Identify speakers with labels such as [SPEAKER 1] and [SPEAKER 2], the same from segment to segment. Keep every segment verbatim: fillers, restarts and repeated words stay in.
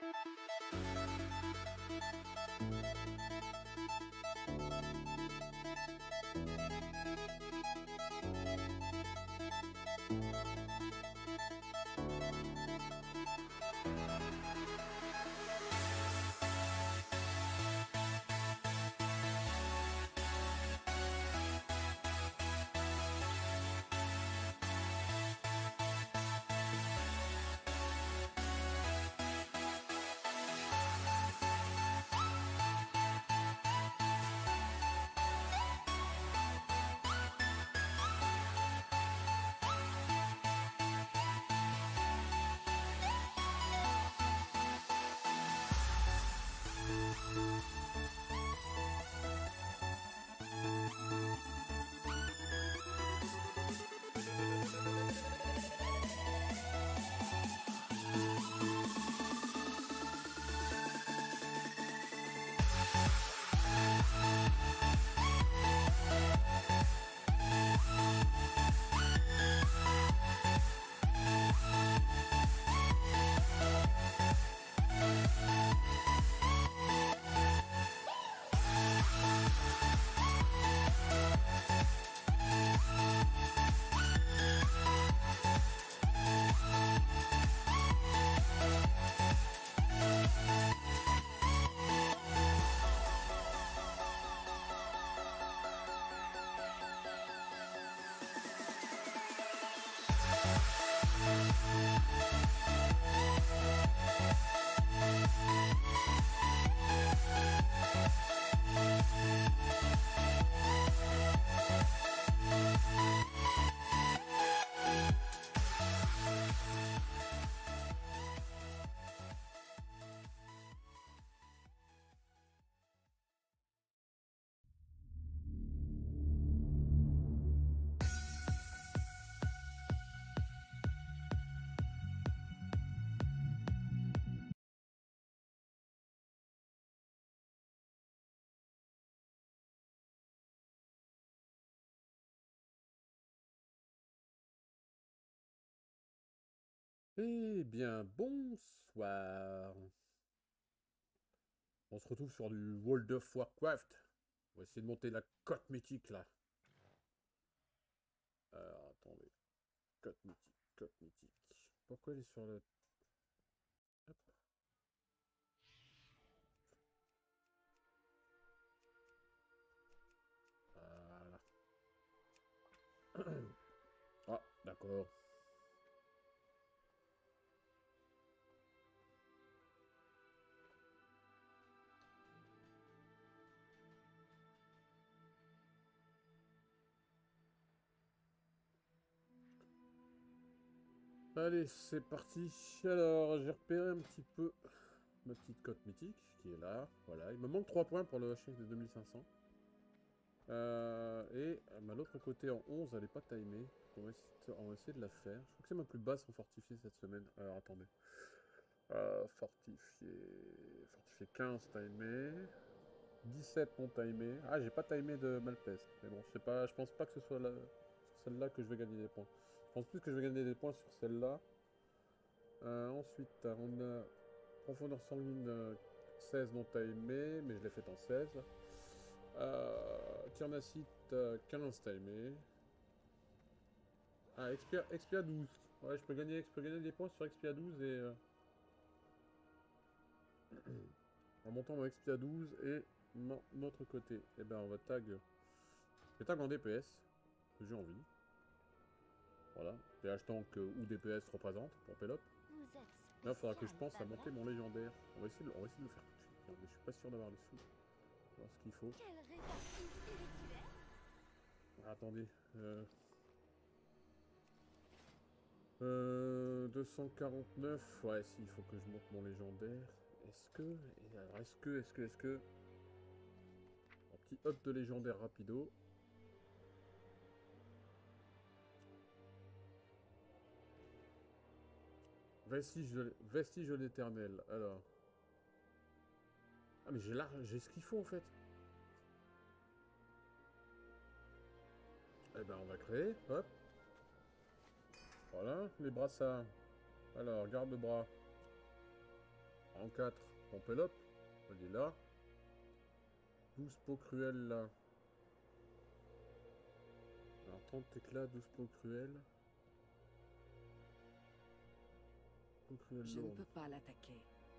[SPEAKER 1] Eh bien, bonsoir. On se retrouve sur du World of Warcraft. On va essayer de monter la cote mythique, là. Alors, attendez. Cote mythique, cote mythique. Pourquoi elle est sur le... Hop. Voilà. Ah, d'accord. Allez, c'est parti. Alors, j'ai repéré un petit peu ma petite cote mythique, qui est là. Voilà, il me manque trois points pour le chef de deux mille cinq cents. Euh, et à l'autre côté, en onze, elle n'est pas timée. On va, essayer, on va essayer de la faire. Je crois que c'est ma plus basse en fortifié cette semaine. Alors, attendez. Euh, fortifié... Fortifié quinze timé. dix-sept non timé. Ah, j'ai pas timé de Malpeste. Mais bon, je sais pas, je pense pas que ce soit la... celle-là que je vais gagner des points. Je pense plus que je vais gagner des points sur celle-là. Euh, ensuite, on a profondeur sanguine euh, seize non timé, mais je l'ai faite en seize. Euh, Tyrnacite euh, quinze timé. Ah, Expia, Expia douze. Ouais, je peux gagner, je peux gagner des points sur Expia douze et... Euh... en montant mon Expia douze et mon autre côté. Et ben on va tag... Je vais tag en D P S, que j'ai envie. Voilà. P H tank euh, ou D P S représente pour Pelop. Là, il faudra que je pense à monter mon légendaire. On va essayer de, on va essayer de le faire tout de suite. Mais je suis pas sûr d'avoir les sous. On va voir ce qu'il faut. Ah, attendez. Euh... Euh, deux cent quarante-neuf. Ouais, si, il faut que je monte mon légendaire. Est-ce que... Alors, est-ce que... Est-ce que... Est-ce que... Un petit up de légendaire rapido. Vestige de, vestige de l'éternel. Alors. Ah, mais j'ai là, j'ai ce qu'il faut en fait. Eh ben, on va créer. Hop. Voilà, les brassards. Alors, garde-bras. En quatre, Pompelope. Elle est là. douze peaux cruelles là. Alors trente éclats, douze peaux cruelles. Peaux cruelles
[SPEAKER 2] Je ne
[SPEAKER 1] lourdes.
[SPEAKER 2] peux pas l'attaquer.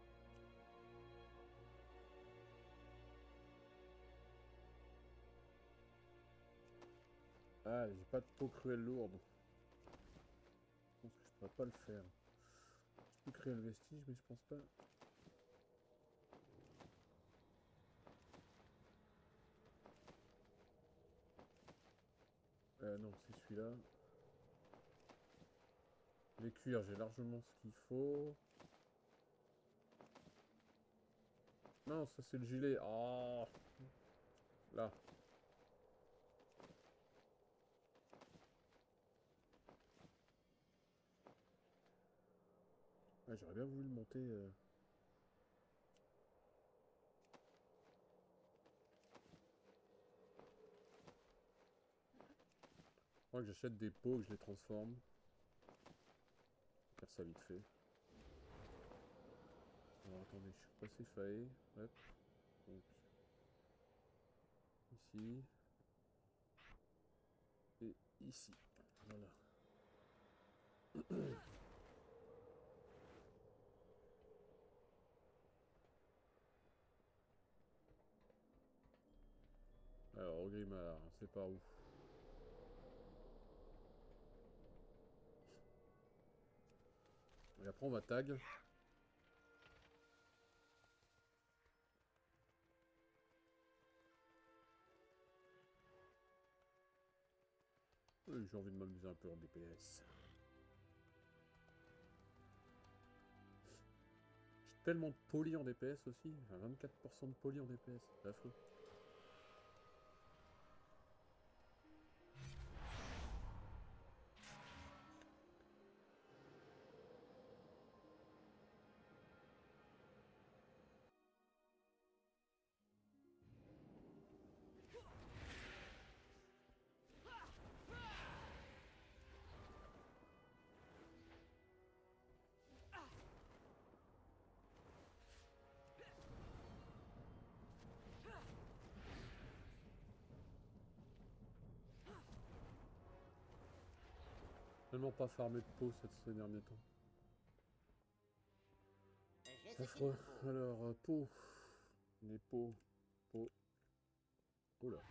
[SPEAKER 1] Ah, j'ai pas de peau cruelle lourde. Je pense que je pourrais pas le faire. Je peux créer le vestige, mais je pense pas. Euh, non, c'est celui-là. Les cuirs, j'ai largement ce qu'il faut. Non, ça c'est le gilet. Oh, là. Ah, j'aurais bien voulu le monter. Euh... Moi, que j'achète des pots, que je les transforme. Faire ça vite fait. Alors attendez, je suis passé faillé. Hop. Donc. Ici. Et ici. Voilà. Alors, au Grimard, c'est par où? Et après, on va tag. J'ai envie de m'amuser un peu en D P S. J'ai tellement de poly en D P S aussi. J'ai vingt-quatre pour cent de poly en D P S. C'est affreux. Tellement pas farmé de peau ces derniers temps. Affreux. Alors, euh, peau. Les peaux. Peau. Oh là.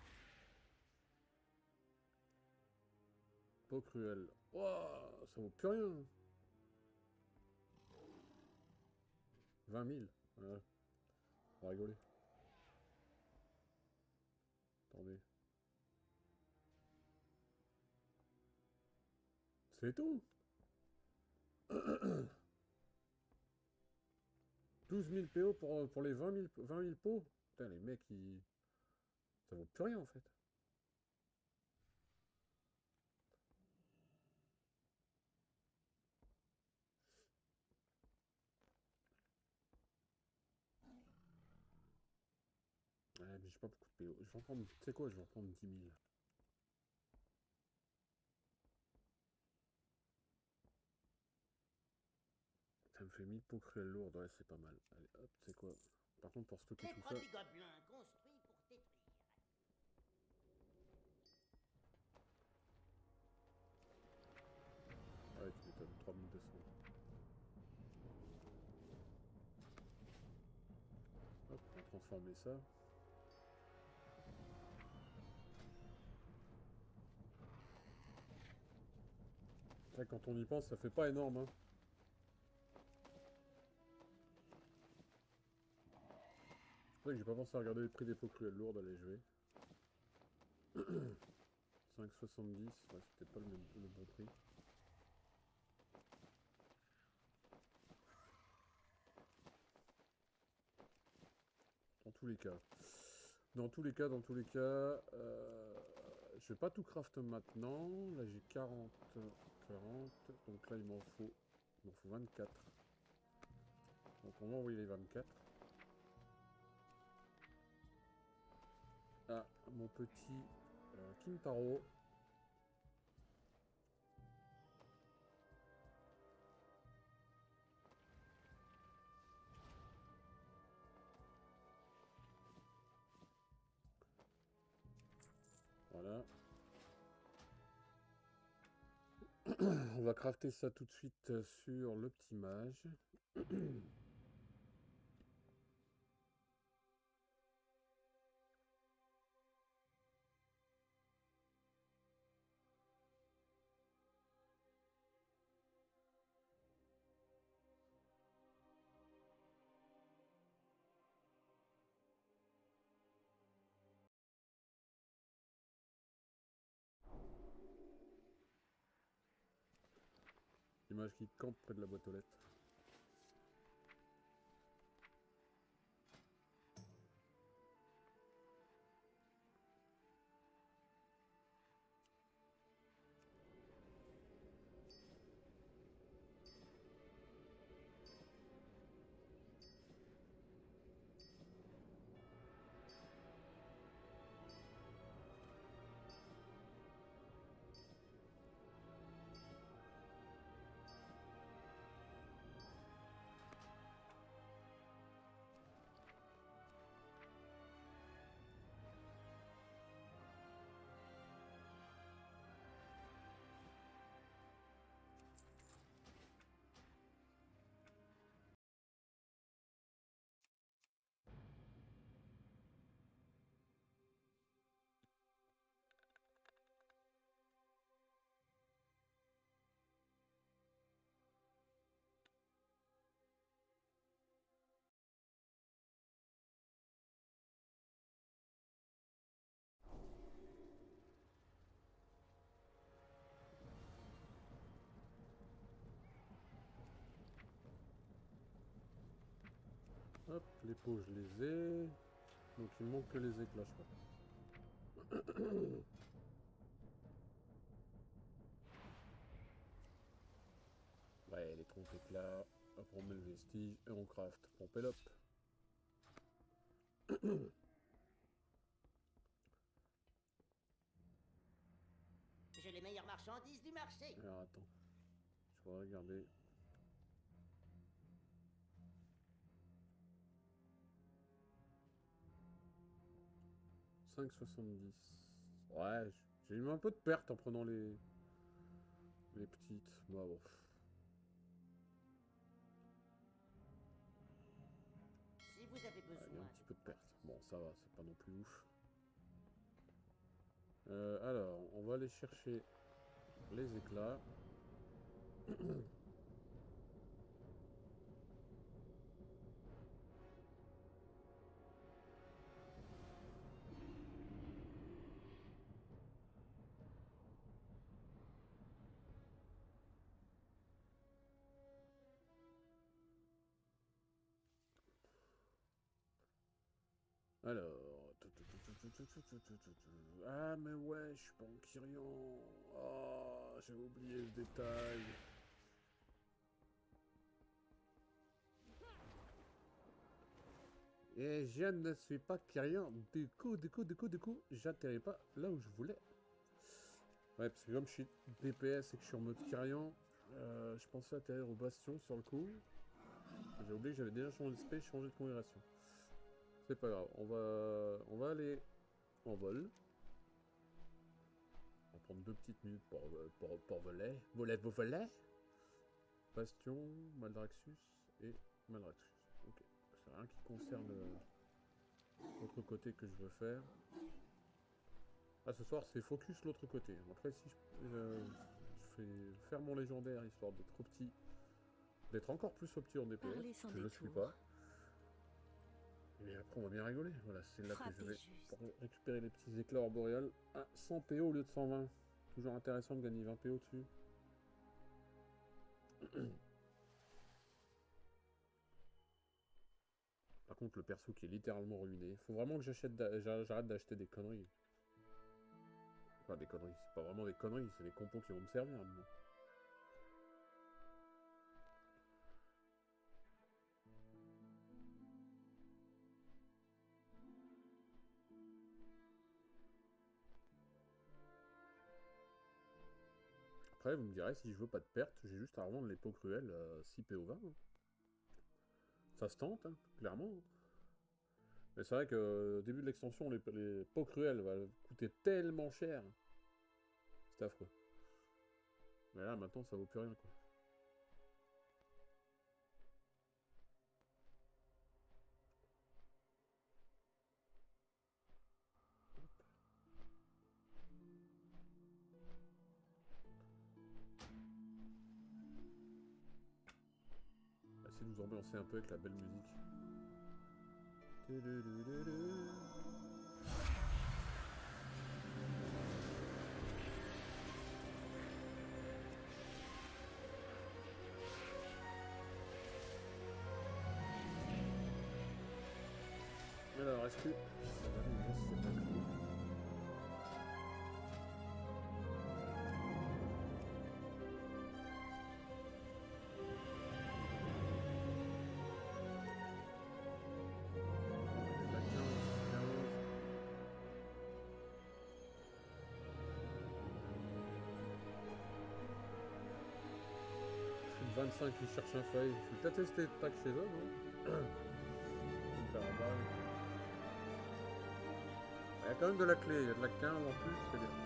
[SPEAKER 1] Peau cruelle. Wouah, ça vaut plus rien. vingt mille. Ouais. On va rigoler. Attendez. C'est tout. douze mille P O pour, pour les vingt mille, vingt mille pots. Putain, les mecs, ils... ça vaut plus rien en fait. Ouais, mais j'ai pas beaucoup de P O. Je vais en prendre, tu sais quoi, je vais en prendre dix mille. Ça me fait mille pots cruelles lourdes, ouais, c'est pas mal. Allez, hop, tu sais quoi. Par contre, pour stocker tout ça...
[SPEAKER 3] Les produits gobelins construits pour détruire.
[SPEAKER 1] Ouais, tu m'étonnes, trois mille deux cents. Hop, on va transformer ça. Là, quand on y pense, ça fait pas énorme, hein. C'est vrai que j'ai pas pensé à regarder le prix des pots cruelles lourdes, allez, je vais. cinq soixante-dix, ouais, c'est peut-être pas le, même, le bon prix. Dans tous les cas. Dans tous les cas, dans tous les cas, euh, je vais pas tout craft maintenant. Là, j'ai quarante, quarante. Donc là, il m'en faut, il m'en faut vingt-quatre. Donc on va envoyer les vingt-quatre. Ah, mon petit euh, Kintaro. Voilà. On va crafter ça tout de suite sur le petit mage. L'image qui campe près de la boîte aux lettres. Hop, les pots je les ai. Donc il manque que les éclats, je crois. Ouais, les trompes éclats. Hop, on met le vestige et on craft. Pompe up.
[SPEAKER 3] J'ai les meilleures marchandises du marché.
[SPEAKER 1] Alors attends, je vais regarder. cinq soixante-dix. Ouais, j'ai eu un peu de perte en prenant les les petites. Bah bon.
[SPEAKER 3] Si vous avez
[SPEAKER 1] Il y a un
[SPEAKER 3] besoin.
[SPEAKER 1] petit peu de perte. Bon, ça va, c'est pas non plus ouf. Euh, alors, on va aller chercher les éclats. Alors... Ah, mais ouais, je suis pas en Kyrian. Oh, j'ai oublié ce détail. Et je ne suis pas Kyrian. Du coup, du coup, du coup, du coup, j'atterris pas là où je voulais. Ouais, parce que comme je suis D P S et que je suis en mode Kyrian, euh, je pensais atterrir au bastion sur le coup. J'ai oublié que j'avais déjà changé de space, changé de configuration. C'est pas grave, on va, on va aller en vol. On va prendre deux petites minutes pour, pour, pour voler. Volet, vos volets. Bastion, Maldraxxus et Maldraxxus. Ok, c'est rien qui concerne l'autre côté que je veux faire. Ah, ce soir c'est focus l'autre côté. Après, si je, euh, je fais faire mon légendaire histoire d'être au petit, d'être encore plus au petit en D P S, que je ne suis pas. Et après, on va bien rigoler. Voilà, c'est là que je vais pour récupérer les petits éclats arboréales à cent P O au lieu de cent vingt. Toujours intéressant de gagner vingt P O dessus. Par contre, le perso qui est littéralement ruiné. Faut vraiment que j'achète, j'arrête d'acheter des conneries. Enfin, des conneries. C'est pas vraiment des conneries, c'est des compos qui vont me servir. Moi. Après, vous me direz, si je veux pas de perte, j'ai juste à revendre les pots cruels à six P O vingt. Hein. Ça se tente, hein, clairement. Mais c'est vrai que au début de l'extension, les, les pots cruels va coûter tellement cher. C'est affreux. Mais là, maintenant, ça vaut plus rien, quoi. Essayez de nous ambiancer un peu avec la belle musique. Alors, est-ce que ça va nous voir si c'est pas clos? On est à quinze, quinze. vingt-cinq qui cherchent un feuille. Je vais peut-être tester de tac chez eux, non? Je vais me faire un bail. Il y a quand même de la clé, il y a de la quinze en plus, c'est bien.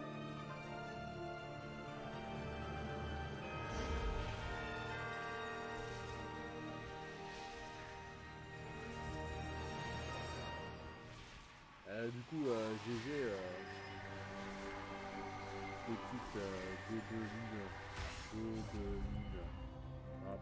[SPEAKER 1] Euh, du coup, euh, G G, euh, petite euh, D deux lignes, D deux lignes. Ah.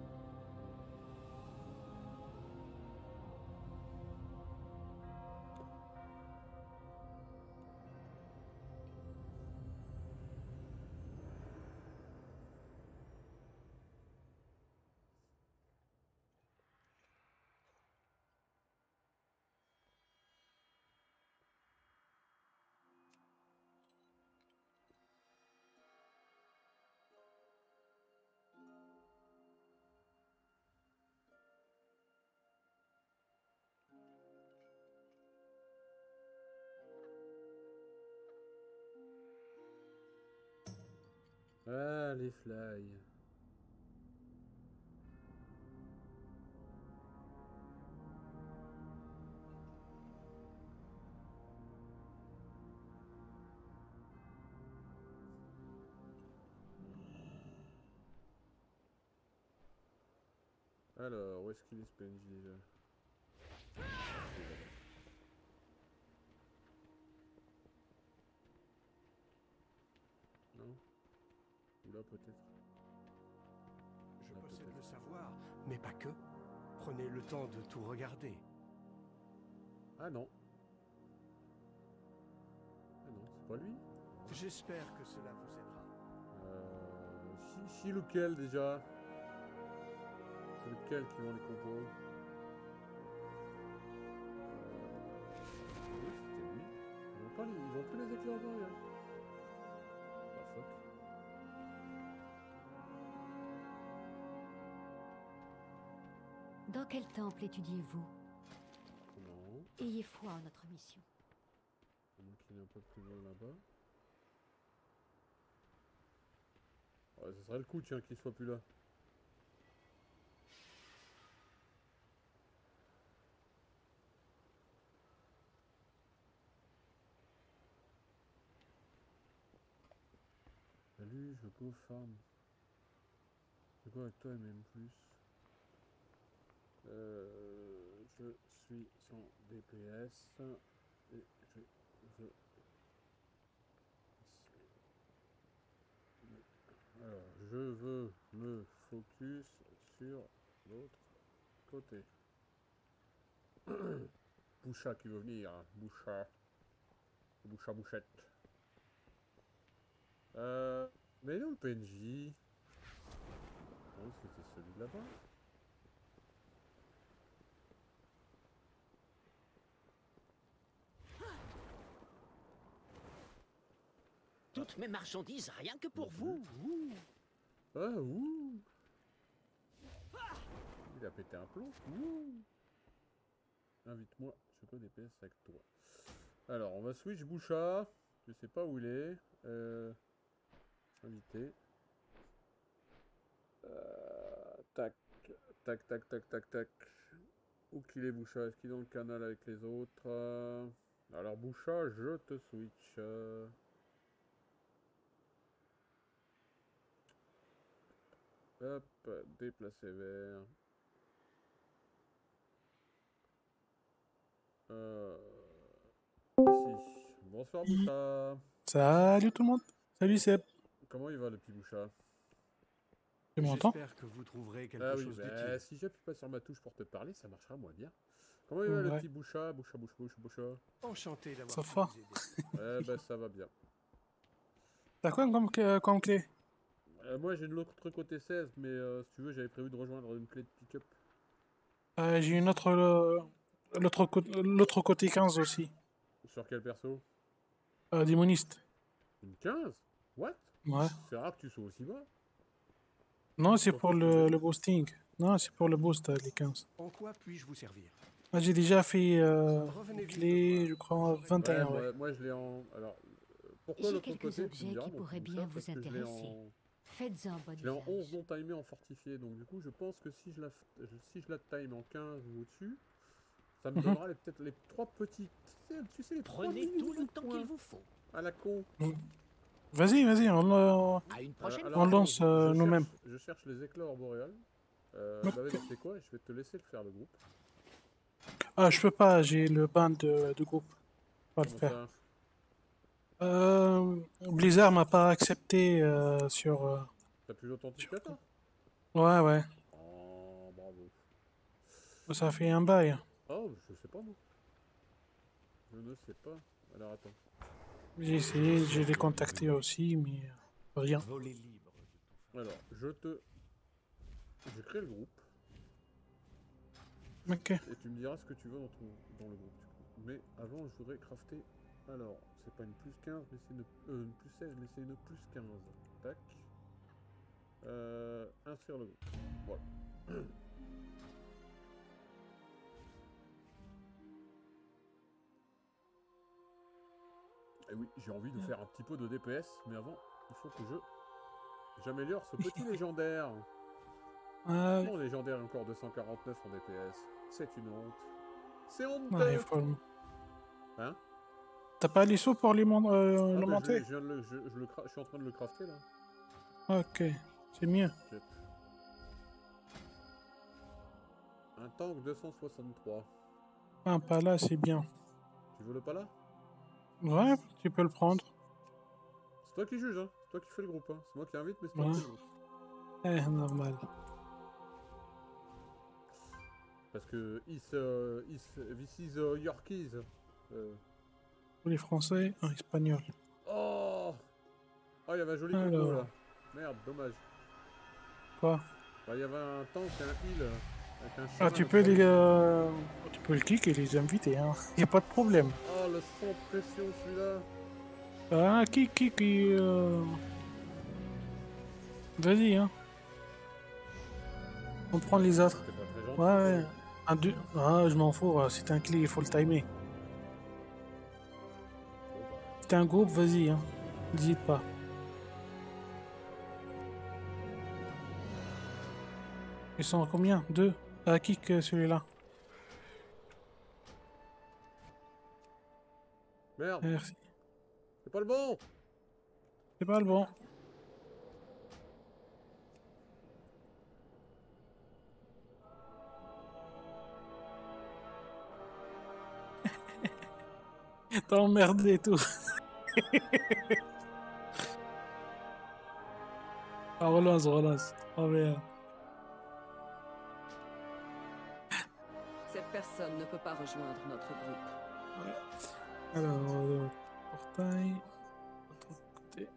[SPEAKER 1] Ah, les fly. Alors, où est-ce qu'il est ce P N J déjà? Non? Ou là peut-être?
[SPEAKER 2] Je possède le savoir, mais pas que. Prenez le temps de tout regarder.
[SPEAKER 1] Ah non. Ah non, c'est pas lui.
[SPEAKER 2] J'espère que cela vous aidera.
[SPEAKER 1] Euh... Si, si, lequel déjà? C'est lequel qui vend les compos? Euh... Oui, c'était lui. Ils vont pas les... Ils vont plus les éclairs d'Orient. Ah fuck.
[SPEAKER 4] Dans quel temple étudiez-vous?
[SPEAKER 1] Non.
[SPEAKER 4] Ayez foi en notre mission.
[SPEAKER 1] À moins qu'il est un peu plus loin là-bas. Ouais, ce serait le coup, tiens, qu'il soit plus là. Salut, je go farm. Je go avec toi et même plus. Euh, je suis sans D P S et je veux. Alors, je veux me focus sur l'autre côté. Boucha qui veut venir, hein. Boucha. Boucha bouchette. Euh, mais où le P N J? Oh, c'était celui de là-bas.
[SPEAKER 3] Toutes mes marchandises, rien que pour vous.
[SPEAKER 1] Ouh. Ah, ouh. Il a pété un plomb. Ouh. Invite-moi, je peux D P S avec toi. Alors, on va switch Boucha. Je sais pas où il est. Euh, invité. Euh, tac, tac, tac, tac, tac, tac. Où qu'il est Boucha? Est-ce qu'il est dans le canal avec les autres? euh... Alors Boucha, je te switch. euh. Hop, déplacer vers. Euh... Ici. Bonsoir Boucha.
[SPEAKER 5] Salut tout le monde. Salut Seb.
[SPEAKER 1] Comment il va le petit Boucha?
[SPEAKER 5] Tu m'entends?
[SPEAKER 2] J'espère que vous trouverez quelque
[SPEAKER 1] Ah oui,
[SPEAKER 2] chose
[SPEAKER 1] bah,
[SPEAKER 2] d'utile.
[SPEAKER 1] si j'appuie pas sur ma touche pour te parler, ça marchera moins bien. Comment il va le
[SPEAKER 5] Ouais.
[SPEAKER 1] petit Boucha? Boucha, Boucha, Boucha, Boucha.
[SPEAKER 2] Enchanté d'avoir
[SPEAKER 5] Ça
[SPEAKER 2] pu
[SPEAKER 5] va.
[SPEAKER 2] vous aider.
[SPEAKER 1] Eh ben ça va bien.
[SPEAKER 5] T'as quoi comme, euh, comme clé?
[SPEAKER 1] Euh, moi j'ai une autre côté seize, mais euh, si tu veux, j'avais prévu de rejoindre une clé de pick-up.
[SPEAKER 5] euh, J'ai une autre. euh, L'autre cô- l'autre côté quinze aussi.
[SPEAKER 1] Sur quel perso?
[SPEAKER 5] Euh, démoniste.
[SPEAKER 1] Une quinze? What?
[SPEAKER 5] Ouais.
[SPEAKER 1] C'est rare que tu sois aussi bas.
[SPEAKER 5] Non, c'est
[SPEAKER 1] Pourquoi
[SPEAKER 5] pour
[SPEAKER 1] tu
[SPEAKER 5] le,
[SPEAKER 1] veux?
[SPEAKER 5] le boosting. Non, c'est pour le boost, euh, les quinze.
[SPEAKER 2] En quoi puis-je vous servir?
[SPEAKER 5] Ah, j'ai déjà fait euh,
[SPEAKER 2] Revenez
[SPEAKER 5] une
[SPEAKER 2] vite
[SPEAKER 5] clé,
[SPEAKER 2] me
[SPEAKER 5] je
[SPEAKER 2] voir.
[SPEAKER 5] crois,
[SPEAKER 2] Vous aurez-
[SPEAKER 5] vingt et un.
[SPEAKER 1] Ouais,
[SPEAKER 5] Ouais.
[SPEAKER 1] moi, moi, je l'ai en. Alors, euh, pourquoi
[SPEAKER 4] J'ai
[SPEAKER 1] l'autre
[SPEAKER 4] quelques
[SPEAKER 1] côté tu me
[SPEAKER 4] objets
[SPEAKER 1] diras,
[SPEAKER 4] qui
[SPEAKER 1] mon
[SPEAKER 4] pourraient
[SPEAKER 1] petit
[SPEAKER 4] bien
[SPEAKER 1] Boucha,
[SPEAKER 4] vous
[SPEAKER 1] parce que je l'ai
[SPEAKER 4] intéresser.
[SPEAKER 1] en.
[SPEAKER 4] Faites-en bon
[SPEAKER 1] Je l'ai en onze
[SPEAKER 4] usage.
[SPEAKER 1] non timé en fortifié, donc du coup je pense que si je la, f- si je la time en quinze ou au-dessus, ça me
[SPEAKER 5] Mhm.
[SPEAKER 1] donnera les- peut-être les trois petites, tu sais, tu sais, les trois
[SPEAKER 3] Prenez
[SPEAKER 1] minutes
[SPEAKER 3] tout
[SPEAKER 1] de
[SPEAKER 3] le temps
[SPEAKER 1] points
[SPEAKER 3] qu'il vous faut.
[SPEAKER 1] à la con.
[SPEAKER 5] Vas-y, vas-y, on, euh,
[SPEAKER 3] À une
[SPEAKER 1] Euh,
[SPEAKER 3] prochaine
[SPEAKER 1] alors
[SPEAKER 5] on
[SPEAKER 3] fois.
[SPEAKER 1] attends,
[SPEAKER 5] lance
[SPEAKER 1] je,
[SPEAKER 5] euh,
[SPEAKER 1] je
[SPEAKER 5] nous-mêmes.
[SPEAKER 1] cherche, je cherche les éclairs boréales. Euh,
[SPEAKER 5] Ok.
[SPEAKER 1] bah vas-y, tu sais quoi, je vais te laisser le faire le groupe.
[SPEAKER 5] Ah, je peux pas, j'ai le ban de, de groupe. Pas le
[SPEAKER 1] Comment
[SPEAKER 5] faire.
[SPEAKER 1] ça?
[SPEAKER 5] Euh, Blizzard m'a pas accepté euh, sur. euh,
[SPEAKER 1] T'as plus l'authentificateur?
[SPEAKER 5] Ouais, ouais.
[SPEAKER 1] Oh, bravo.
[SPEAKER 5] Ça fait un bail.
[SPEAKER 1] Oh, je sais pas moi. Je ne sais pas. Alors attends.
[SPEAKER 5] J'ai essayé, j'ai les contactés aussi, mais euh, rien.
[SPEAKER 2] Voler libre de tout faire.
[SPEAKER 1] Alors, je te... Je crée le groupe.
[SPEAKER 5] Ok.
[SPEAKER 1] Et tu me diras ce que tu veux dans, ton, dans le groupe. Du coup. Mais avant, je voudrais crafter. Alors, c'est pas une plus quinze, mais c'est une, euh, une plus seize, mais c'est une plus quinze. Tac. Euh, inscrire le groupe. Voilà. Et oui, j'ai envie de faire un petit peu de D P S, mais avant, il faut que je j'améliore ce petit légendaire.
[SPEAKER 5] Euh,
[SPEAKER 1] Mon légendaire est encore deux cent quarante-neuf en D P S. C'est une honte. C'est honteux.
[SPEAKER 5] ouais, il faut le-
[SPEAKER 1] Hein?
[SPEAKER 5] T'as pas les sous pour les mon- euh,
[SPEAKER 1] Ah,
[SPEAKER 5] le
[SPEAKER 1] mais je,
[SPEAKER 5] monter?
[SPEAKER 1] je viens de le, je, je le cra- je suis en train de le crafter là.
[SPEAKER 5] Ok, c'est mieux.
[SPEAKER 1] Shit. Un tank deux cent soixante-trois.
[SPEAKER 5] Ah, pas là, c'est bien.
[SPEAKER 1] Tu veux le pas là?
[SPEAKER 5] Ouais, tu peux le prendre.
[SPEAKER 1] C'est toi qui juge, hein. C'est toi qui fais le groupe, hein. C'est moi qui invite, mais c'est toi
[SPEAKER 5] Ouais.
[SPEAKER 1] qui fais le groupe.
[SPEAKER 5] Eh, normal.
[SPEAKER 1] Parce que is, euh, is, this is uh, your keys. Euh.
[SPEAKER 5] Pour les Français, en espagnol.
[SPEAKER 1] Oh! Oh, il y avait un joli combo
[SPEAKER 5] Alors.
[SPEAKER 1] là. Merde, dommage.
[SPEAKER 5] Quoi?
[SPEAKER 1] Bah, il y avait un tank et un heal. Avec un
[SPEAKER 5] Ah,
[SPEAKER 1] chemin
[SPEAKER 5] tu
[SPEAKER 1] de
[SPEAKER 5] peux
[SPEAKER 1] trois
[SPEAKER 5] les,
[SPEAKER 1] minutes.
[SPEAKER 5] euh, tu peux le kick et les inviter, hein. Y a pas de problème.
[SPEAKER 1] Oh, le sans pression celui-là.
[SPEAKER 5] Ah, kick, kick et euh... vas-y, hein. On prend les autres.
[SPEAKER 1] C'était pas très gentil.
[SPEAKER 5] Ouais, ouais. Un, deux... Ah, je m'en fous, euh, c'est un clé, il faut le timer. C'est un groupe, vas-y, hein. N'hésite pas. Ils sont à combien? Deux? Ah, kick euh, celui-là.
[SPEAKER 1] Merde,
[SPEAKER 5] Merci.
[SPEAKER 1] c'est pas le bon.
[SPEAKER 5] C'est pas le bon. T'as emmerdé et tout. Ah, relance, relance. Oh merde.
[SPEAKER 6] Cette personne ne peut pas rejoindre notre groupe.
[SPEAKER 5] Alors, euh, portail. Autre côté.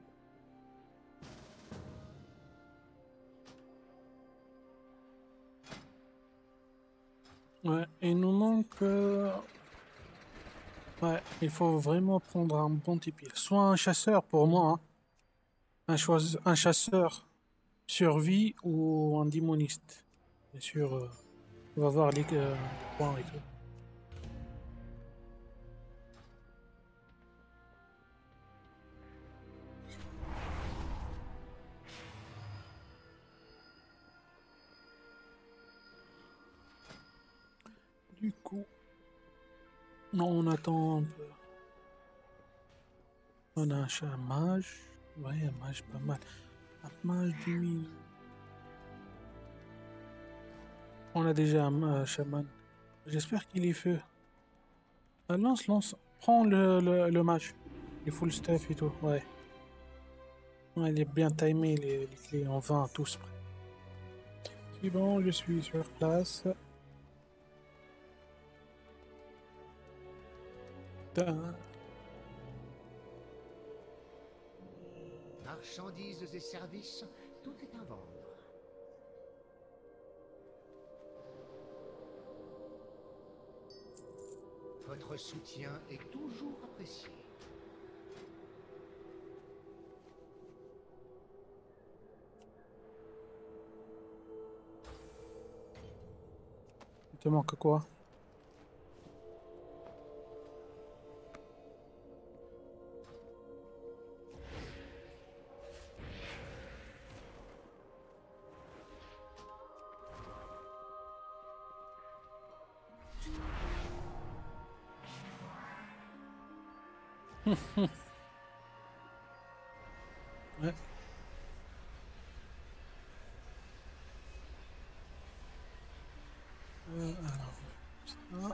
[SPEAKER 5] Ouais, il nous manque. euh, Ouais, il faut vraiment prendre un bon type. Soit un chasseur pour moi, hein. Un, choisi- un chasseur survie ou un démoniste. Bien sûr, euh, on va voir les euh, points et tout. Du coup... Non, on attend un peu. On a un chat mage. Ouais, un mage pas mal. Un mage du milieu. On a déjà un euh, chaman. J'espère qu'il est feu. Ah, lance, lance. Prends le, le, le mage. Il full stuff et tout. Ouais. Ouais, il est bien timé, les, les clés. On va tous prêts. C'est bon, je suis sur place. Putain.
[SPEAKER 7] Marchandises et services, tout est à vendre. Votre soutien est toujours apprécié.
[SPEAKER 5] Il te manque quoi? Ouais. Euh, alors, ça.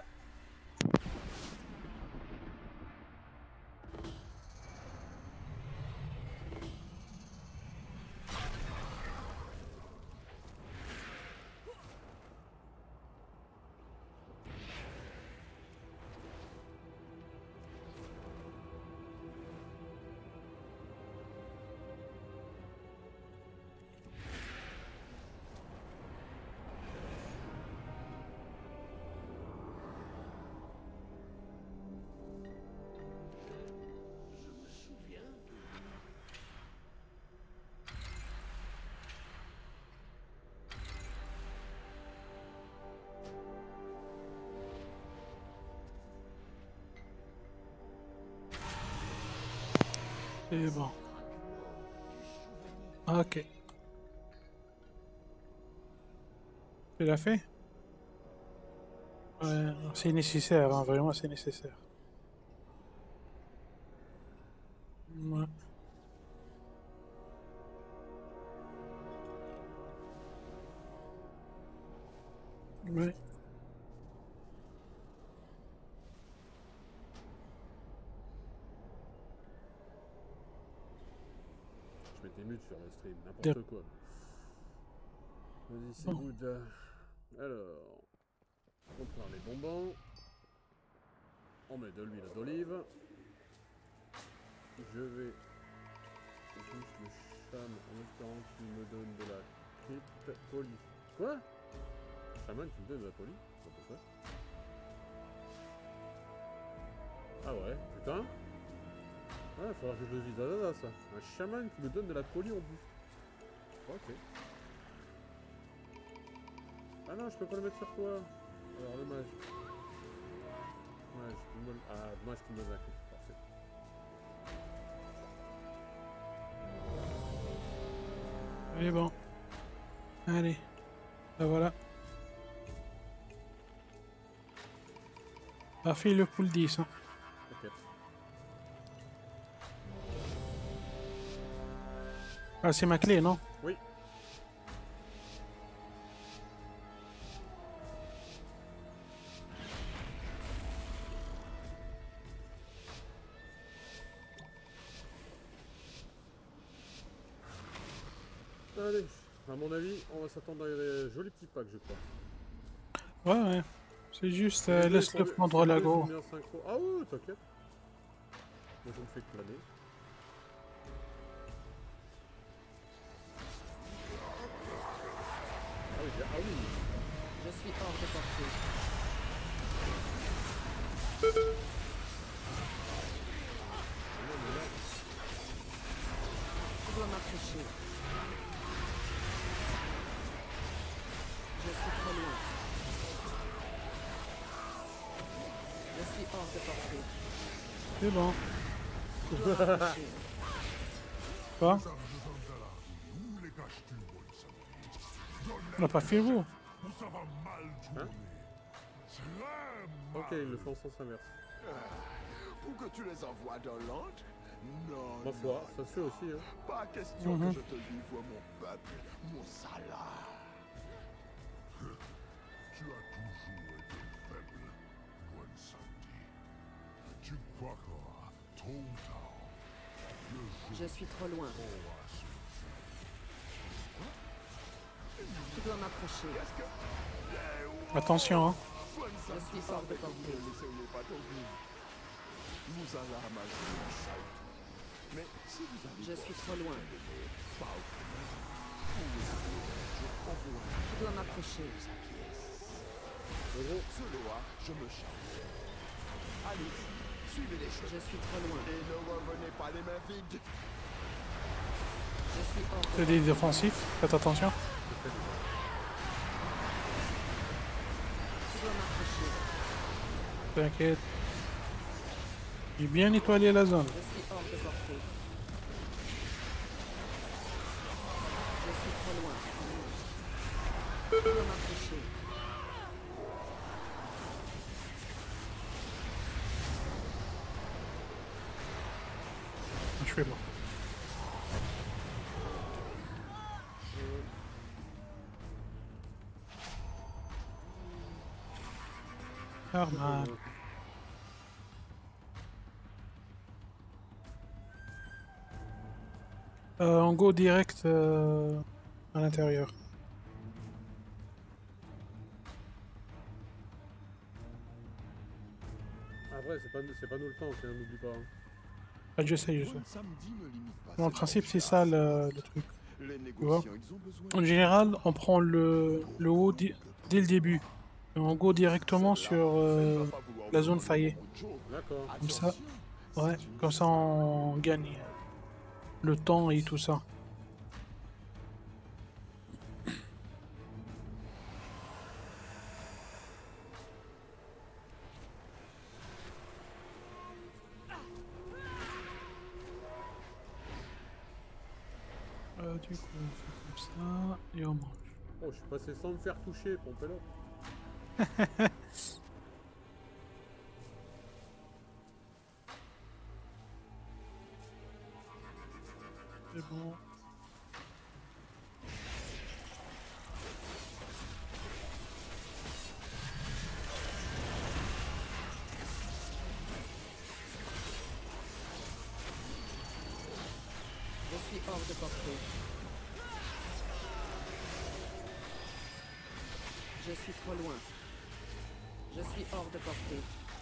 [SPEAKER 5] C'est bon. Ok. Tu l'as fait? Ouais, c'est nécessaire, hein, vraiment c'est nécessaire. Ouais. Ouais.
[SPEAKER 1] Je m'étais mute sur le stream,
[SPEAKER 5] Yep.
[SPEAKER 1] n'importe quoi. Vas-y, c'est
[SPEAKER 5] Bon.
[SPEAKER 1] good. Alors, on prend les bonbons. On met de l'huile d'olive. Je vais juste le cham en espérant qu'il me donne de la crypte polie. Quoi? Chaman qui me donne de la polie? C'est pas ça. Ah ouais, putain. Ah, il faudra que je le dise à ça. Un chaman qui me donne de la polie en boost. Ok. Ah non, je peux pas le mettre sur toi. Alors, le mage. Mage, tu me donnes... Ah, mage qui me donne la crypte. Parfait.
[SPEAKER 5] Allez, bon. Allez. La voilà. Ça fait le pool dix. Hein.
[SPEAKER 1] Ok.
[SPEAKER 5] Ah, c'est ma clé, non?
[SPEAKER 1] Oui. Allez, à mon avis, on va s'attendre à des jolis petits packs, je crois.
[SPEAKER 5] Ouais, ouais. C'est juste, euh,
[SPEAKER 1] Les deux,
[SPEAKER 5] laisse-le
[SPEAKER 1] ils sont-
[SPEAKER 5] prendre
[SPEAKER 1] les
[SPEAKER 5] la
[SPEAKER 1] deux, ils sont
[SPEAKER 5] go.
[SPEAKER 1] bien synchro. Ah oui, t'inquiète. Moi, je me fais que planer. Ah oui, ah oui.
[SPEAKER 6] Je suis hors de portée.
[SPEAKER 1] Non, mais là,
[SPEAKER 6] Tu dois m'approcher. Je suis trop loin. Je suis hors de portée.
[SPEAKER 5] C'est bon.
[SPEAKER 6] Tu dois m'approcher.
[SPEAKER 5] Quoi? On n'a pas fait vous.
[SPEAKER 1] hein? Ok, ils le font en sens inverse.
[SPEAKER 8] Pour que tu les envoies dans l'ordre? Non,
[SPEAKER 1] Ma foi, ça se fait aussi. Hein.
[SPEAKER 8] pas question
[SPEAKER 5] Mhm.
[SPEAKER 8] que je te livre mon peuple, mon salah.
[SPEAKER 9] Tu as toujours été faible, bonne Sandy. Tu croiras, tôt ou tard, le jour
[SPEAKER 6] Je suis trop loin.
[SPEAKER 9] aura su.
[SPEAKER 6] Tu dois m'approcher.
[SPEAKER 5] Attention, hein.
[SPEAKER 6] Je suis hors de portée.
[SPEAKER 8] Nous allons ramasser la salle. Mais si vous avez
[SPEAKER 6] Je suis trop loin.
[SPEAKER 8] pas
[SPEAKER 6] Tu dois m'approcher.
[SPEAKER 1] En gros,
[SPEAKER 8] ce loi, je me charge. Allez, suivez les choses.
[SPEAKER 6] Je suis trop loin.
[SPEAKER 8] Et ne revenez pas les mains vides.
[SPEAKER 6] Je suis hors de
[SPEAKER 5] C'est des défensifs, faites attention.
[SPEAKER 6] Tu dois m'approcher.
[SPEAKER 5] T'inquiète. J'ai bien nettoyé la zone.
[SPEAKER 6] Je suis hors de portée. Je suis trop loin. Tu dois m'approcher.
[SPEAKER 5] Je suis mort. Normal. Euh, on go direct euh, à l'intérieur.
[SPEAKER 1] après, c'est pas, c'est pas nous le temps, c'est- n'oublie pas. Hein.
[SPEAKER 5] Ah, je sais, je sais.
[SPEAKER 8] Bon samedi ne limite pas
[SPEAKER 5] Dans le
[SPEAKER 8] ses
[SPEAKER 5] principe, c'est
[SPEAKER 8] chasse.
[SPEAKER 5] ça le, le truc.
[SPEAKER 8] Les
[SPEAKER 5] vois.
[SPEAKER 8] négociants, ils ont besoin
[SPEAKER 5] En
[SPEAKER 8] de
[SPEAKER 5] général, on prend le, le haut di- dès le début. Et on go directement sur euh,
[SPEAKER 8] pas vouloir
[SPEAKER 5] la
[SPEAKER 8] vous
[SPEAKER 5] zone
[SPEAKER 8] demander
[SPEAKER 5] faillée.
[SPEAKER 8] beaucoup de choses.
[SPEAKER 1] D'accord.
[SPEAKER 5] Comme ça,
[SPEAKER 8] Attention,
[SPEAKER 5] ouais,
[SPEAKER 8] c'est une
[SPEAKER 5] comme ça on gagne le temps et tout ça. Euh, du coup, on fait comme ça et on mange.
[SPEAKER 1] Oh, je suis passé sans me faire toucher, pompez-le.
[SPEAKER 5] C'est bon.
[SPEAKER 6] Je suis hors de portée. Je suis trop loin. Je suis hors de portée.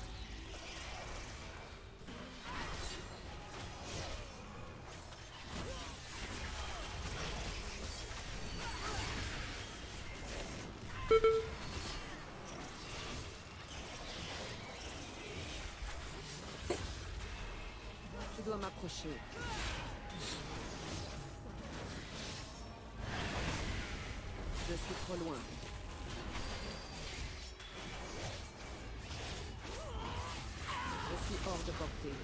[SPEAKER 6] Tu dois m'approcher. Je suis trop loin. Je suis hors de portée.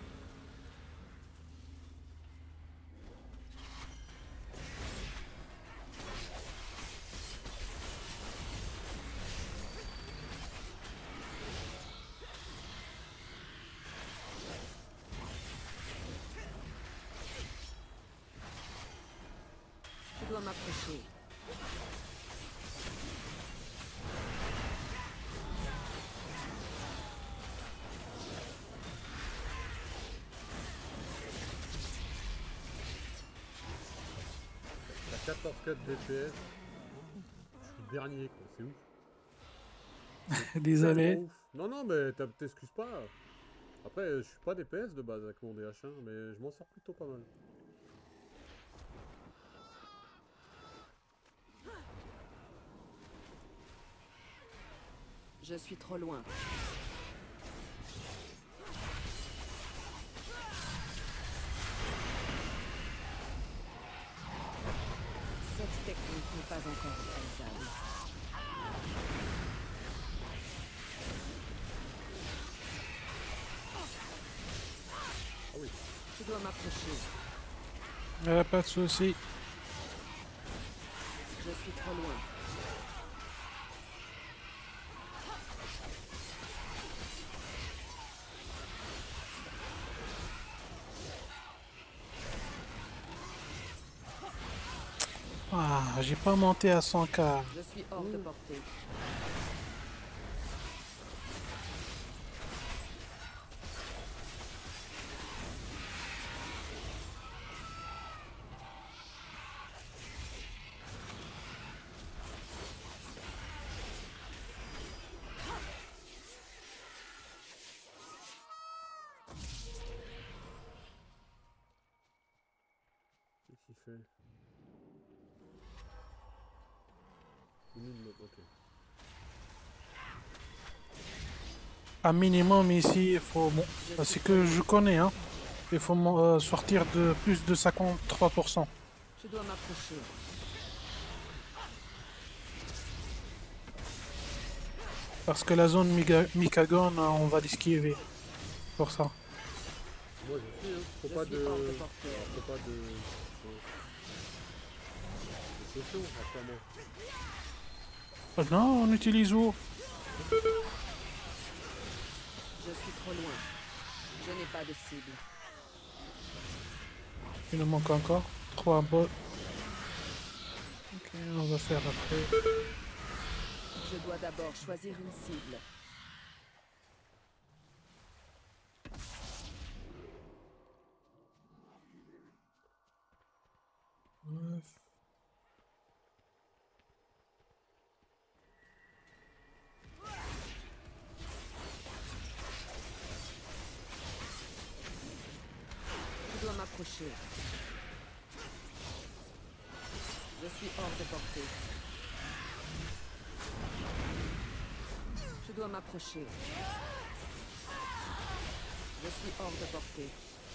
[SPEAKER 6] Tu dois m'approcher.
[SPEAKER 1] T'as quatorze quatre D P S. Je suis le dernier, quoi, c'est ouf.
[SPEAKER 5] Désolé.
[SPEAKER 1] Tellement ouf. Non, non, mais t'as- t'excuses pas. Après, je suis pas D P S de base avec mon D H un, mais je m'en sors plutôt pas mal.
[SPEAKER 6] Je suis trop loin. Cette technique n'est pas encore réalisable.
[SPEAKER 1] Ah oui.
[SPEAKER 6] Tu dois m'approcher.
[SPEAKER 5] Euh, pas de souci.
[SPEAKER 6] Je suis trop loin.
[SPEAKER 5] j'ai pas monté à cent K.
[SPEAKER 6] Je suis hors de portée.
[SPEAKER 1] Qu'est-ce qu'il fait? Ok.
[SPEAKER 5] Un minimum ici, il faut. Bon, c'est que je connais, hein. Il faut euh, sortir de plus de cinquante-trois pour cent.
[SPEAKER 6] Je dois m'approcher.
[SPEAKER 5] Parce que la zone Mikagon, on va l'esquiver. Pour ça.
[SPEAKER 1] Moi je sais, hein. Faut
[SPEAKER 6] Je
[SPEAKER 1] pas
[SPEAKER 6] suis
[SPEAKER 1] de.
[SPEAKER 6] hors de portée.
[SPEAKER 1] Faut pas de. De chaussures, apparemment.
[SPEAKER 5] Oh non, on utilise où?
[SPEAKER 6] Je suis trop loin. Je n'ai pas de cible.
[SPEAKER 5] Il nous manque encore trois bots. Ok, on va faire après.
[SPEAKER 6] Je dois d'abord choisir une cible.
[SPEAKER 5] neuf.
[SPEAKER 6] Je dois m'approcher. Je suis hors de portée. Je dois m'approcher. Je suis hors de portée.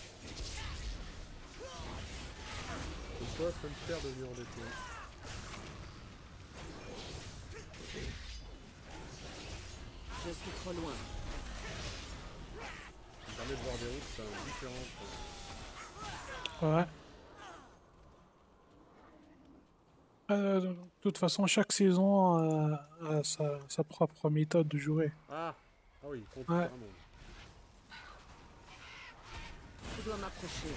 [SPEAKER 1] C'est quoi, ça me sert de venir en détruire.
[SPEAKER 6] Je suis trop loin.
[SPEAKER 1] Ça me permet de voir des routes euh, différentes.
[SPEAKER 5] Ouais. Euh, de toute façon, chaque saison euh, a sa, sa propre méthode de jouer.
[SPEAKER 1] Ah, ah oui, contre
[SPEAKER 5] Ouais.
[SPEAKER 1] carrément.
[SPEAKER 6] Je dois m'approcher.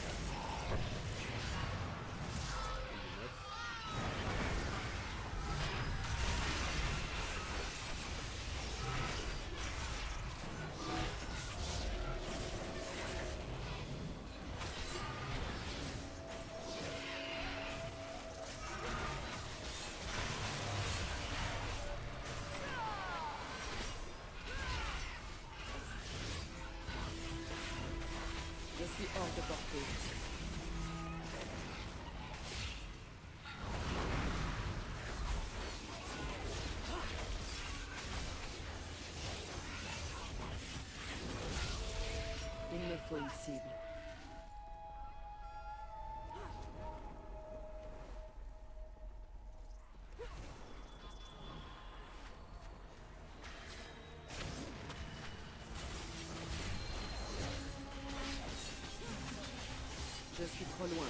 [SPEAKER 6] Je suis hors de portée. Il me faut une cible. Je suis trop loin.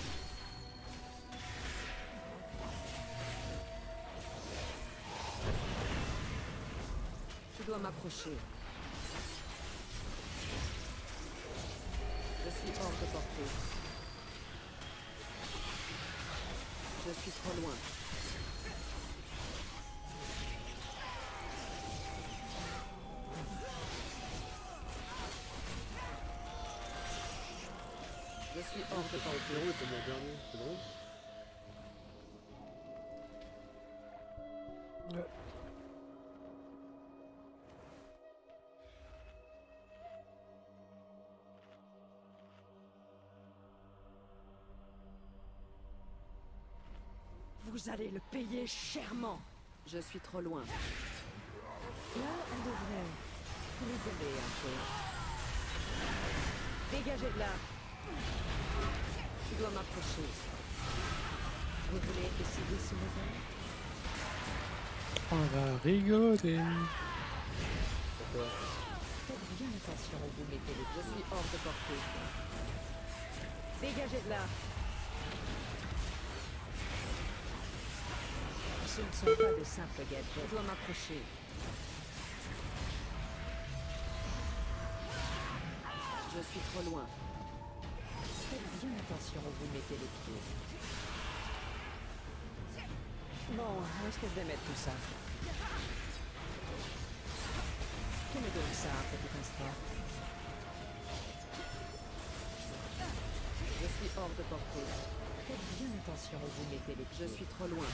[SPEAKER 6] Je dois m'approcher. Je suis hors de portée. Je suis trop loin. Je suis hors de portée.
[SPEAKER 1] Pierrot était mon dernier, c'est drôle.
[SPEAKER 5] Ouais.
[SPEAKER 6] Vous allez le payer chèrement. Je suis trop loin. Là, on devrait rigoler un peu. Dégagez de là. Je dois m'approcher. Vous voulez essayer ce level?
[SPEAKER 5] On va rigoler.
[SPEAKER 1] Pourquoi?
[SPEAKER 6] Faites bien attention où vous mettez les pieds. Je suis hors de portée. Dégagez de là. Ce ne sont pas de simples gadgets. Je dois m'approcher. Je suis trop loin. Faites bien attention où vous mettez les pieds. Bon, où est-ce que je vais mettre tout ça? Qui me donne ça, petit instant? Je suis hors de portée. Faites bien attention où vous mettez les... Je suis trop loin.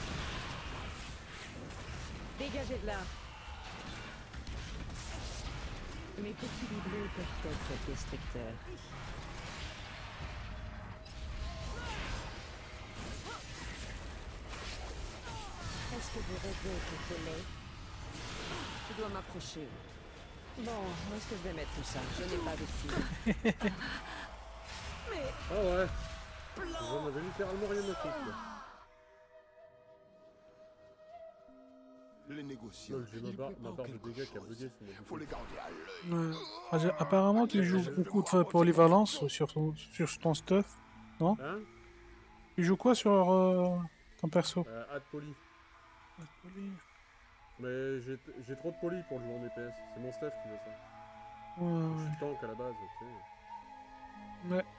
[SPEAKER 6] Dégagez de là. Mes petits bibelots peuvent être destructeurs. Est-ce que vous rêvez de voler? Je dois m'approcher. Bon, où est-ce que je vais mettre tout ça? Je n'ai pas de fil. Mais...
[SPEAKER 1] Ah ouais. J'en avais littéralement rien à foutre. Là.
[SPEAKER 8] Les négociants.
[SPEAKER 1] J'ai ma barre, ma barre de dégâts qui a bugué sur mon
[SPEAKER 8] Faut les garder à l'œil.
[SPEAKER 5] Ouais. Ah, j'ai- apparemment, tu joues beaucoup de polyvalence sur ton, sur ton stuff, non?
[SPEAKER 1] Hein?
[SPEAKER 5] Tu joues quoi sur euh, ton perso?
[SPEAKER 1] euh, Add poly. Mais j'ai j'ai trop de poly pour jouer en D P S. C'est mon staff qui veut ça.
[SPEAKER 5] Ouais,
[SPEAKER 1] Je suis tank à la base, tu sais.
[SPEAKER 5] ouais.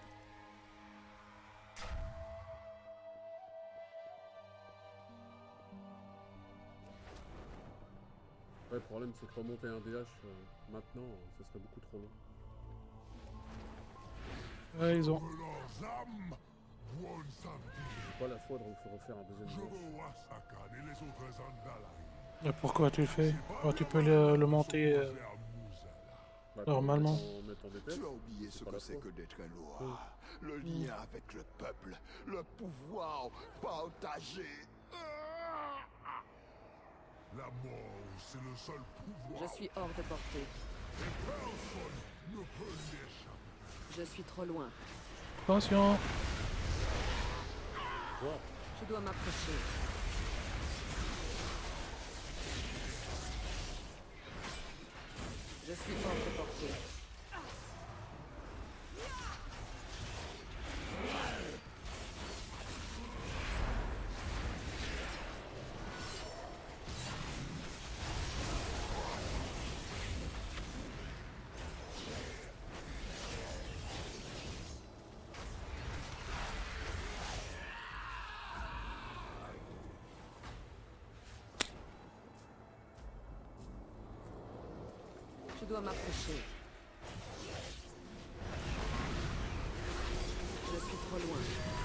[SPEAKER 1] Ouais, le problème c'est que remonter un D H euh, maintenant, ça serait beaucoup trop long.
[SPEAKER 5] Ouais, ils ont.
[SPEAKER 9] De leurs âmes, Buon Santi,
[SPEAKER 1] J'ai pas la foi de refaire un deuxième
[SPEAKER 9] je
[SPEAKER 1] D H.
[SPEAKER 9] veux Wasakan et les autres Andalai.
[SPEAKER 5] Et pourquoi tu le fais? Oh, tu peux le, le monter euh,
[SPEAKER 1] Bah,
[SPEAKER 5] normalement.
[SPEAKER 1] En mettant des tests,
[SPEAKER 8] Tu as oublié ce
[SPEAKER 1] pas
[SPEAKER 8] que
[SPEAKER 1] la
[SPEAKER 8] c'est
[SPEAKER 1] foi.
[SPEAKER 8] que d'être un Loa. Le lien avec le peuple, le pouvoir partagé.
[SPEAKER 9] La mort, c'est le seul pouvoir.
[SPEAKER 6] Je suis hors de portée.
[SPEAKER 9] Et personne ne peut y échapper.
[SPEAKER 6] Je suis trop loin.
[SPEAKER 5] Attention!
[SPEAKER 1] Wow.
[SPEAKER 6] Je dois m'approcher. Je suis hors de portée. Je dois m'approcher. Je suis trop loin.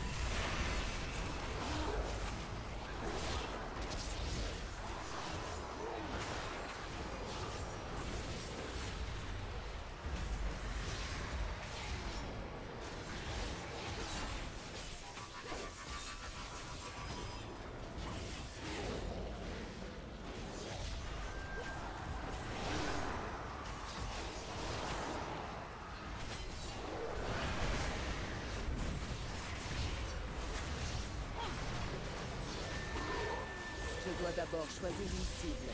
[SPEAKER 6] Je dois d'abord choisir une cible.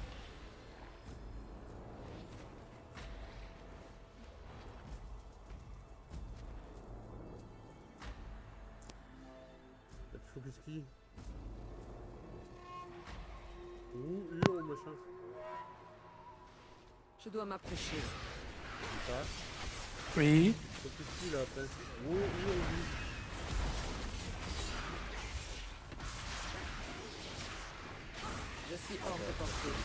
[SPEAKER 1] T'as du focus qui? Ouh, hurle, machin.
[SPEAKER 6] Je dois m'approcher.
[SPEAKER 1] Comme ça.
[SPEAKER 5] Oui.
[SPEAKER 1] Focus qui là après? Ouh, hurle, lui.
[SPEAKER 6] Je suis hors de portée.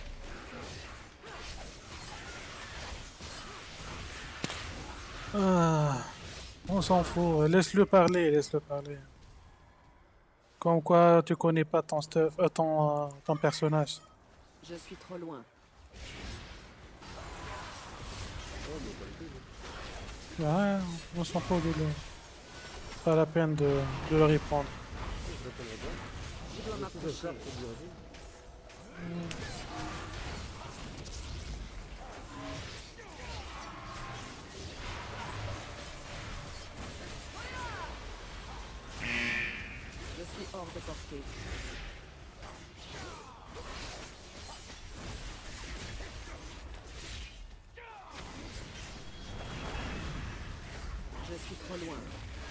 [SPEAKER 5] Ah, on s'en fout. Laisse-le parler, laisse-le parler. Comme quoi, tu connais pas ton stuff, euh, ton, euh, ton personnage.
[SPEAKER 6] Je suis trop loin.
[SPEAKER 5] Ouais, on s'en fout de le... Pas la peine de, de le répondre.
[SPEAKER 6] Je dois m'approcher. Je suis hors de portée. Je suis trop loin.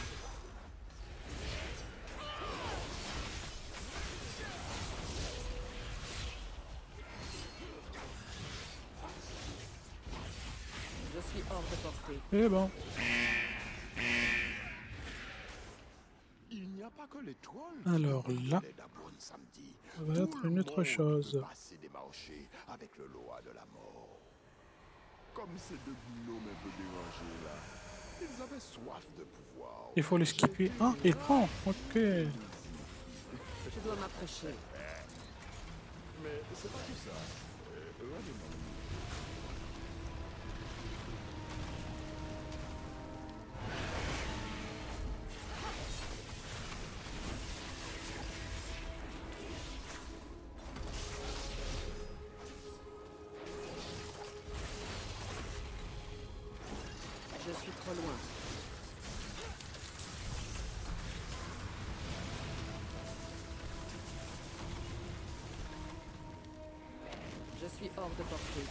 [SPEAKER 6] Je suis hors de portée.
[SPEAKER 5] Eh bon.
[SPEAKER 8] Il n'y a Pas que les trolls.
[SPEAKER 5] Alors là,
[SPEAKER 8] Samedi.
[SPEAKER 5] ça va être une autre chose.
[SPEAKER 8] Passer des marchés avec le loi de la mort. Comme ces deux gnomes un peu dérangés là. Ils avaient soif de pouvoir.
[SPEAKER 5] Il faut les skipper. Ah, il prend. Ok.
[SPEAKER 6] Je dois m'approcher.
[SPEAKER 8] Mais c'est pas tout ça. Euh, regardez-moi.
[SPEAKER 6] Je suis trop loin. Je suis hors de portée.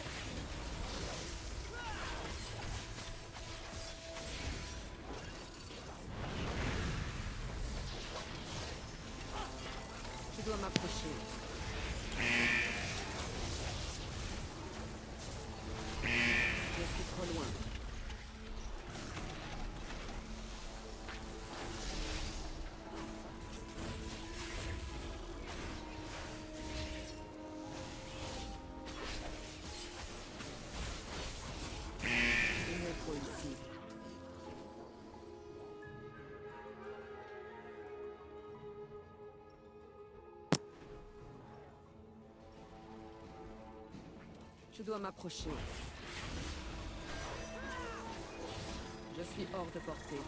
[SPEAKER 6] Je dois m'approcher. Je suis trop loin. Je dois m'approcher. Je suis hors de portée.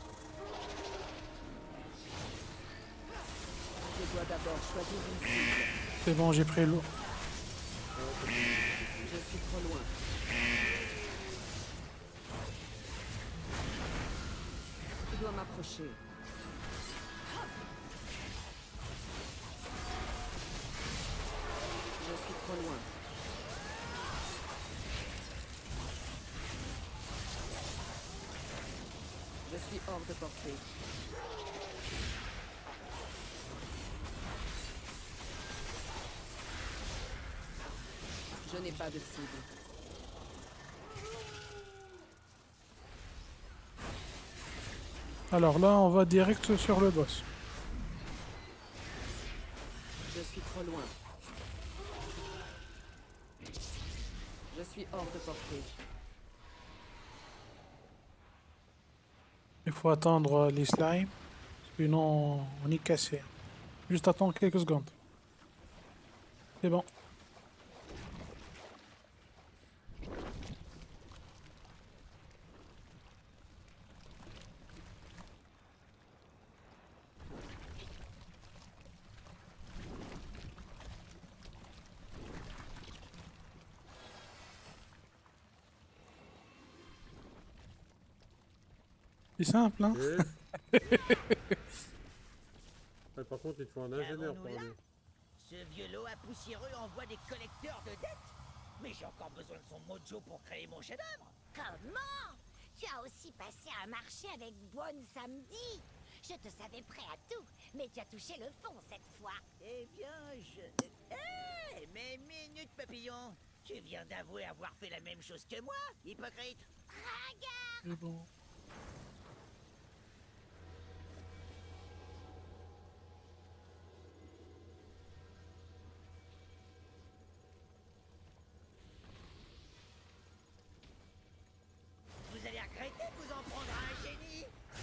[SPEAKER 6] Je dois d'abord choisir une cible.
[SPEAKER 5] C'est bon, j'ai pris l'eau.
[SPEAKER 6] Je suis trop loin. Je dois m'approcher. Je suis trop loin. Je suis hors de portée. Je n'ai pas de cible.
[SPEAKER 5] Alors là, on va direct sur le boss.
[SPEAKER 6] Je suis trop loin. Je suis hors de portée.
[SPEAKER 5] Il faut attendre les slimes, sinon on est cassé. Juste attendre quelques secondes. C'est bon. C'est simple, hein?
[SPEAKER 1] Ouais, par contre, il te faut un ingénieur pour aller.
[SPEAKER 3] Ce vieux Loa poussiéreux envoie des collecteurs de dettes. Mais j'ai encore besoin de son mojo pour créer mon chef-d'œuvre.
[SPEAKER 10] Comment? Tu as aussi passé un marché avec Bonne Samedi. Je te savais prêt à tout, mais tu as touché le fond cette fois.
[SPEAKER 3] Eh bien, je... Hé, mais minute, papillon. Tu viens d'avouer avoir fait la même chose que moi, hypocrite.
[SPEAKER 10] Regarde.
[SPEAKER 5] C'est bon.
[SPEAKER 3] Vous allez regretter de vous en prendre à un génie.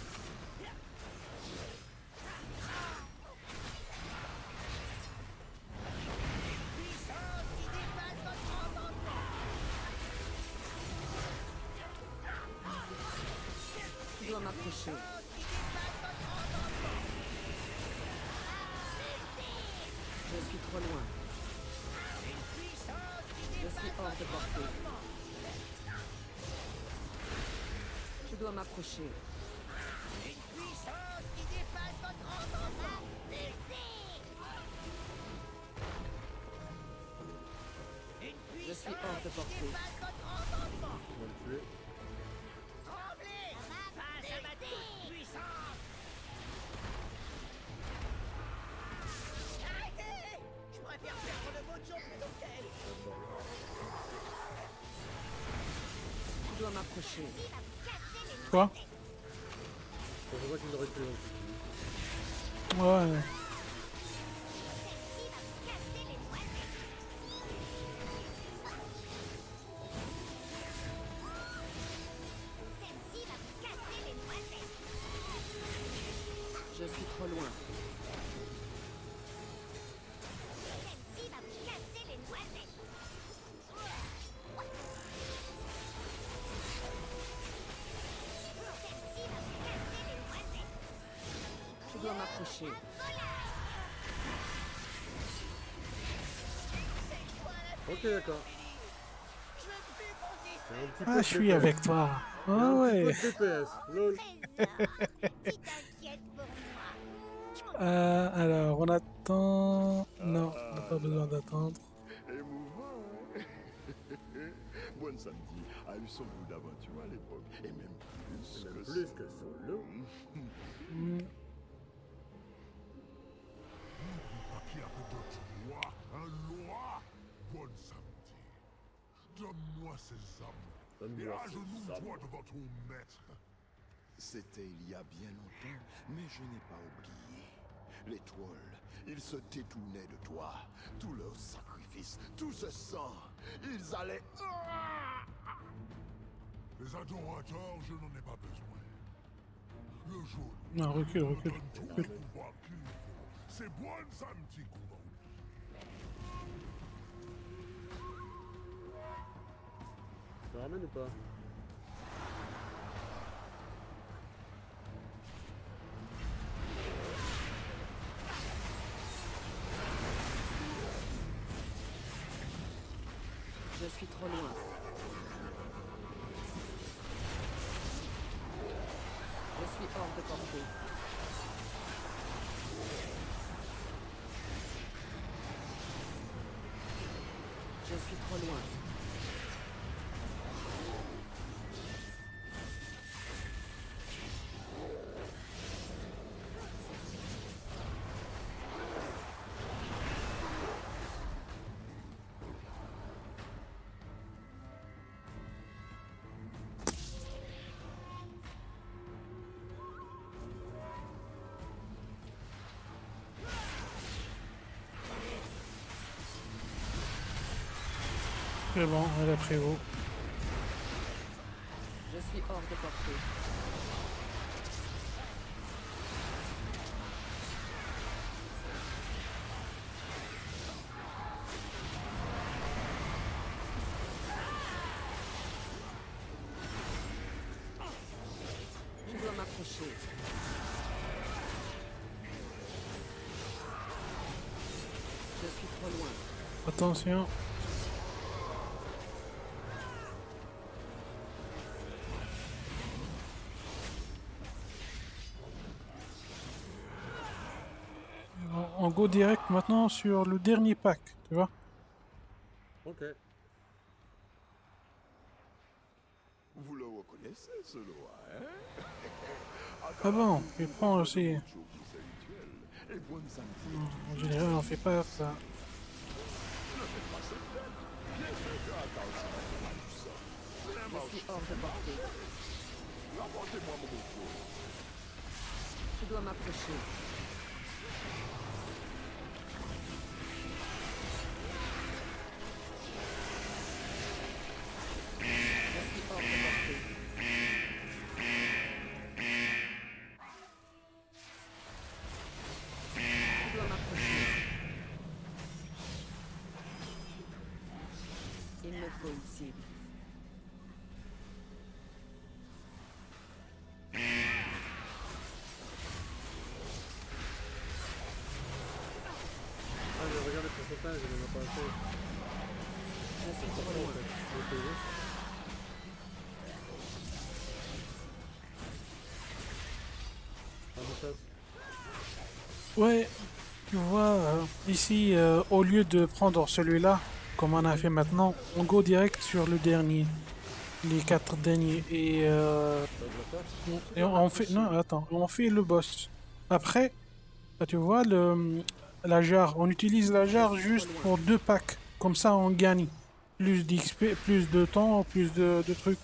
[SPEAKER 3] Puissance qui dépasse votre entendement.
[SPEAKER 6] Je dois m'approcher. Je suis trop loin. Je suis hors de portée. Je dois m'approcher.
[SPEAKER 3] Une puissance qui dépasse votre entendement. Une
[SPEAKER 6] Je suis
[SPEAKER 3] puissance
[SPEAKER 6] hors de
[SPEAKER 3] qui
[SPEAKER 6] portée.
[SPEAKER 3] dépasse votre entendement.
[SPEAKER 1] On va le tuer.
[SPEAKER 3] Tremblez, face à ma toute puissance. Arrêtez! Je préfère perdre le mojo plutôt qu'elle.
[SPEAKER 6] Je dois m'approcher.
[SPEAKER 5] Quoi?
[SPEAKER 1] C'est pour ça qu'il aurait tué.
[SPEAKER 5] Ouais.
[SPEAKER 6] Je suis trop loin.
[SPEAKER 10] Celle-ci va vous casser les noisettes. Celle-ci va vous casser les noisettes.
[SPEAKER 6] Je dois m'approcher.
[SPEAKER 1] Ok, d'accord. C'est un petit peu
[SPEAKER 5] Ah,
[SPEAKER 1] de
[SPEAKER 5] je suis
[SPEAKER 1] D P S.
[SPEAKER 5] avec toi.
[SPEAKER 1] Il y a
[SPEAKER 5] Ah
[SPEAKER 1] un
[SPEAKER 5] ouais.
[SPEAKER 1] petit peu de D P S. Lol.
[SPEAKER 10] Tu t'inquiètes pour moi.
[SPEAKER 5] Euh, alors, on attend... Non, on n'a pas besoin d'attendre.
[SPEAKER 8] Émouvant, hein? Bonne Samedi a eu son bout d'aventure à l'époque, et même plus
[SPEAKER 1] Même
[SPEAKER 8] que
[SPEAKER 1] plus
[SPEAKER 8] ça.
[SPEAKER 1] que solo.
[SPEAKER 5] Hmm.
[SPEAKER 9] Qui a fait de toi un loi, bonne samedi. Donne-moi ces âmes et
[SPEAKER 1] Donne-moi ces
[SPEAKER 9] agenouille-toi
[SPEAKER 1] âmes.
[SPEAKER 9] devant ton maître.
[SPEAKER 8] C'était il y a bien longtemps, mais je n'ai pas oublié. Les trolls, ils se détournaient de toi. Tous leurs sacrifices, tout ce sang, ils allaient...
[SPEAKER 9] Les adorateurs, je n'en ai pas besoin. Le jour où
[SPEAKER 5] Non, recule,
[SPEAKER 9] on me
[SPEAKER 5] recule,
[SPEAKER 9] donne tout le
[SPEAKER 5] recule.
[SPEAKER 9] pouvoir qu'il faut, c'est bonne samedi qu'on va oublier.
[SPEAKER 1] Tu ramènes ou pas?
[SPEAKER 6] Je suis trop loin. Je suis hors de portée. Je suis trop loin.
[SPEAKER 5] C'est bon, elle a pris haut.
[SPEAKER 6] Je suis hors de portée. Je dois m'approcher. Je suis trop loin.
[SPEAKER 5] Attention. On go direct maintenant sur le dernier pack, tu vois.
[SPEAKER 1] Ok.
[SPEAKER 8] Vous le reconnaissez, ce loi, hein?
[SPEAKER 5] Ah bon, il prend aussi.
[SPEAKER 8] Et bonne samedi.
[SPEAKER 5] En général, on fait pas ça.
[SPEAKER 6] Je suis hors de portée.
[SPEAKER 8] Rapportez-moi mon micro.
[SPEAKER 6] Je dois m'approcher. Je suis hors de portée. Je dois m'approcher. Il me faut une cible.
[SPEAKER 1] Ah, j'ai regardé le pourcentage, je n'en ai pas assez.
[SPEAKER 6] Je suis trop loin.
[SPEAKER 1] Je vais payer. Ah, mais ça,
[SPEAKER 5] Ouais, tu vois, euh, ici, euh, au lieu de prendre celui-là, comme on a fait maintenant, on go direct sur le dernier. Les quatre derniers. Et, euh,
[SPEAKER 1] ça doit faire.
[SPEAKER 5] on- et on fait... Non, attends, on fait le boss. Après, là, tu vois, le, la jarre, on utilise la jarre juste pour deux packs. Comme ça, on gagne plus d'X P, plus de temps, plus de, de trucs.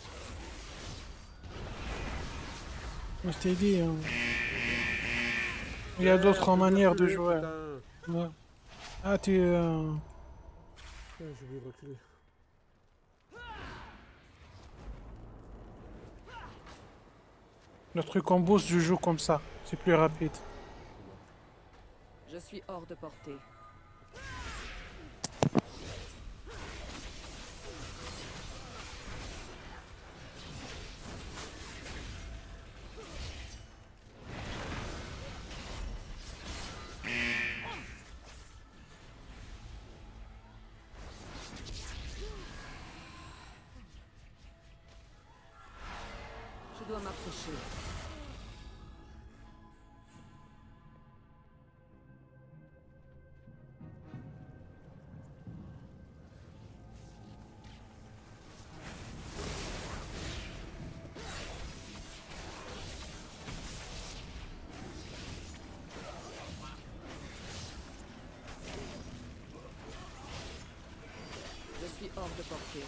[SPEAKER 5] Je t'ai dit, hein. Il y a d'autres
[SPEAKER 1] Merde,
[SPEAKER 5] manières de
[SPEAKER 1] reculé,
[SPEAKER 5] jouer.
[SPEAKER 1] putain.
[SPEAKER 5] Ouais. Ah, tu... euh,
[SPEAKER 1] Ah, j'ai oublié de reculer.
[SPEAKER 5] Le truc en boost du jeu comme ça. C'est plus rapide.
[SPEAKER 6] Je suis hors de portée. Je dois m'approcher. Je suis hors de portée.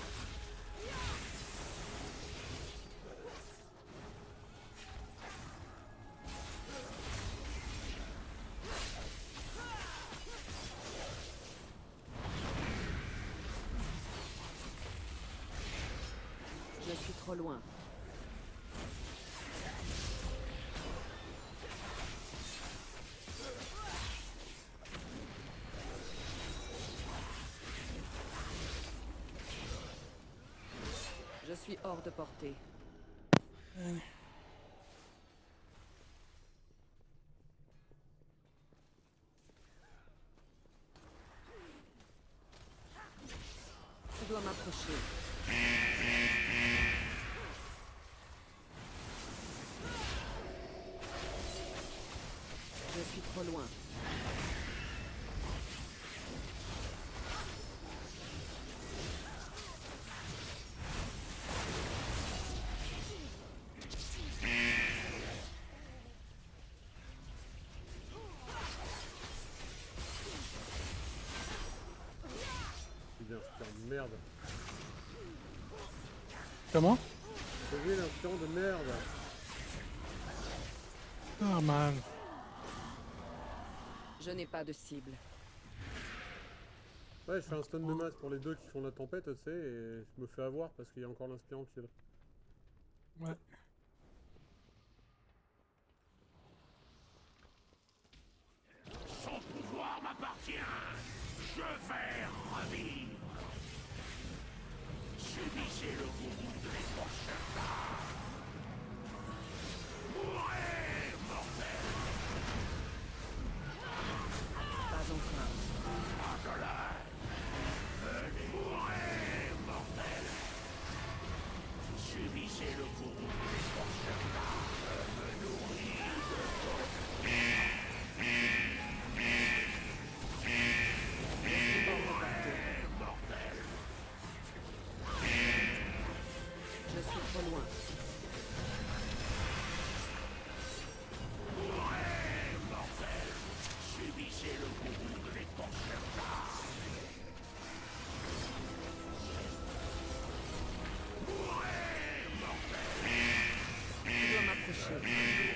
[SPEAKER 6] Je suis trop loin. Je suis hors de portée. Je dois m'approcher. Je suis trop loin.
[SPEAKER 1] C'est un merde.
[SPEAKER 5] Comment?
[SPEAKER 1] J'ai vu l'instant de merde.
[SPEAKER 5] Ah, man.
[SPEAKER 6] Je n'ai pas de cible.
[SPEAKER 1] Ouais, je fais un stun de masse pour les deux qui font la tempête, tu sais, et je me fais avoir parce qu'il y a encore l'inspirant qui est là.
[SPEAKER 5] Ouais.
[SPEAKER 9] Son pouvoir m'appartient. Je vais revivre. Subissez le goût de l'escorcheur. Mourez, mortel.
[SPEAKER 6] Pas encore.
[SPEAKER 9] Acolyte. Venez. Mourez, mortel. Subissez le goût de l'escorcheur. Je me nourris de votre...
[SPEAKER 6] Je suis trop loin.
[SPEAKER 9] Subissez le goût de l'escorcheur.
[SPEAKER 6] Je dois m'approcher.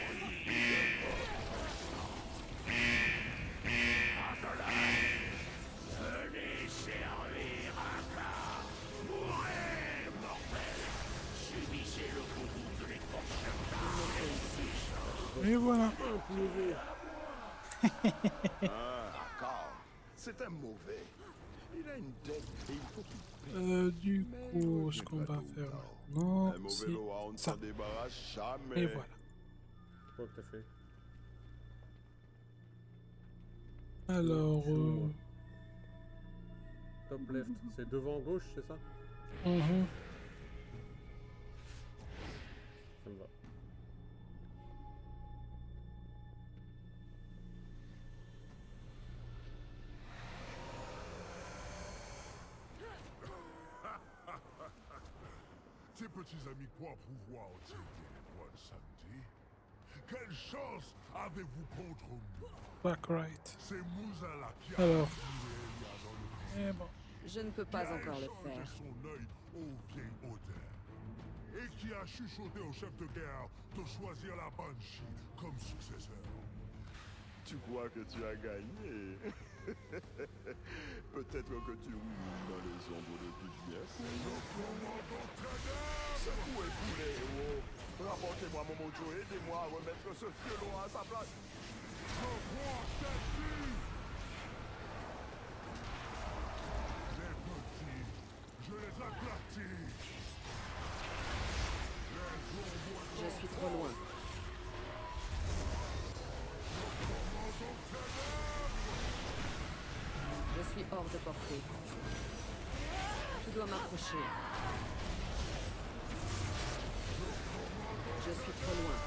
[SPEAKER 9] Venez servir un plat. Mourez, mortel. Subissez le goût de l'escorcheur.
[SPEAKER 5] Et voilà.
[SPEAKER 8] Ah, d'accord. C'est un mauvais. Il a une dette et il faut qu'il paye.
[SPEAKER 5] Euh, du coup, ce qu'on va faire maintenant,
[SPEAKER 8] Un mauvais
[SPEAKER 5] c'est
[SPEAKER 8] Loa, on ne
[SPEAKER 5] ça.
[SPEAKER 8] s'en débarrasse jamais.
[SPEAKER 5] Et voilà.
[SPEAKER 1] Quoi que t'as fait?
[SPEAKER 5] Alors, euh...
[SPEAKER 1] Top left, c'est devant gauche, c'est ça?
[SPEAKER 5] mhm.
[SPEAKER 1] Ça me va.
[SPEAKER 9] Tes petits amis croient pouvoir t'aider, moi, samedi. Quelle chance avez-vous contre moi?
[SPEAKER 5] Back right.
[SPEAKER 9] C'est Muzala qui a
[SPEAKER 5] Alors.
[SPEAKER 9] attiré Elia dans le
[SPEAKER 5] Et bon.
[SPEAKER 6] Je ne peux pas
[SPEAKER 9] qui a
[SPEAKER 6] encore le
[SPEAKER 9] échangé
[SPEAKER 6] faire.
[SPEAKER 9] son œil au vieil odeur. Et qui a chuchoté au chef de guerre de choisir la Banshee comme successeur.
[SPEAKER 8] Tu crois que tu as gagné? Peut-être que tu roules dans les ombres de toute pièce. Secouez tous les héros. Rapportez-moi mon mojo, aidez-moi à remettre ce violon à sa place.
[SPEAKER 9] Les petits, je les aplatis.
[SPEAKER 6] Je suis trop loin. Je suis hors de portée. Tu dois m'approcher. Je suis trop loin.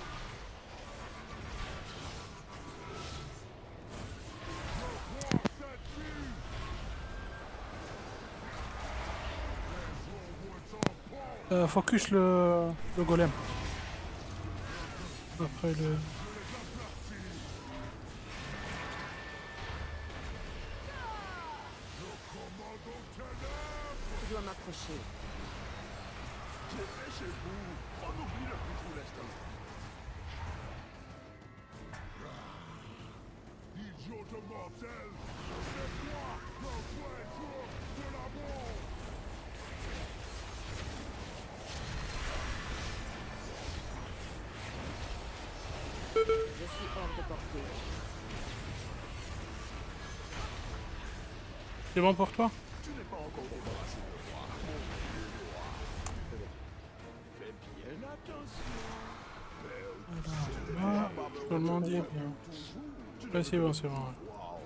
[SPEAKER 5] Euh, focus le, le golem. Après le...
[SPEAKER 6] Tu dois m'approcher.
[SPEAKER 8] J'étais chez vous. On oublie le plus pour l'instant.
[SPEAKER 9] Idiot de mortel, c'est moi, le vrai jour de l'amour.
[SPEAKER 6] Je suis hors de portée.
[SPEAKER 5] C'est bon pour toi?
[SPEAKER 8] Tu n'es pas encore débarrassé de moi. Fais bien attention.
[SPEAKER 5] Ah, tout le monde dit bien. Ouais, c'est bon, c'est bon. Ouais.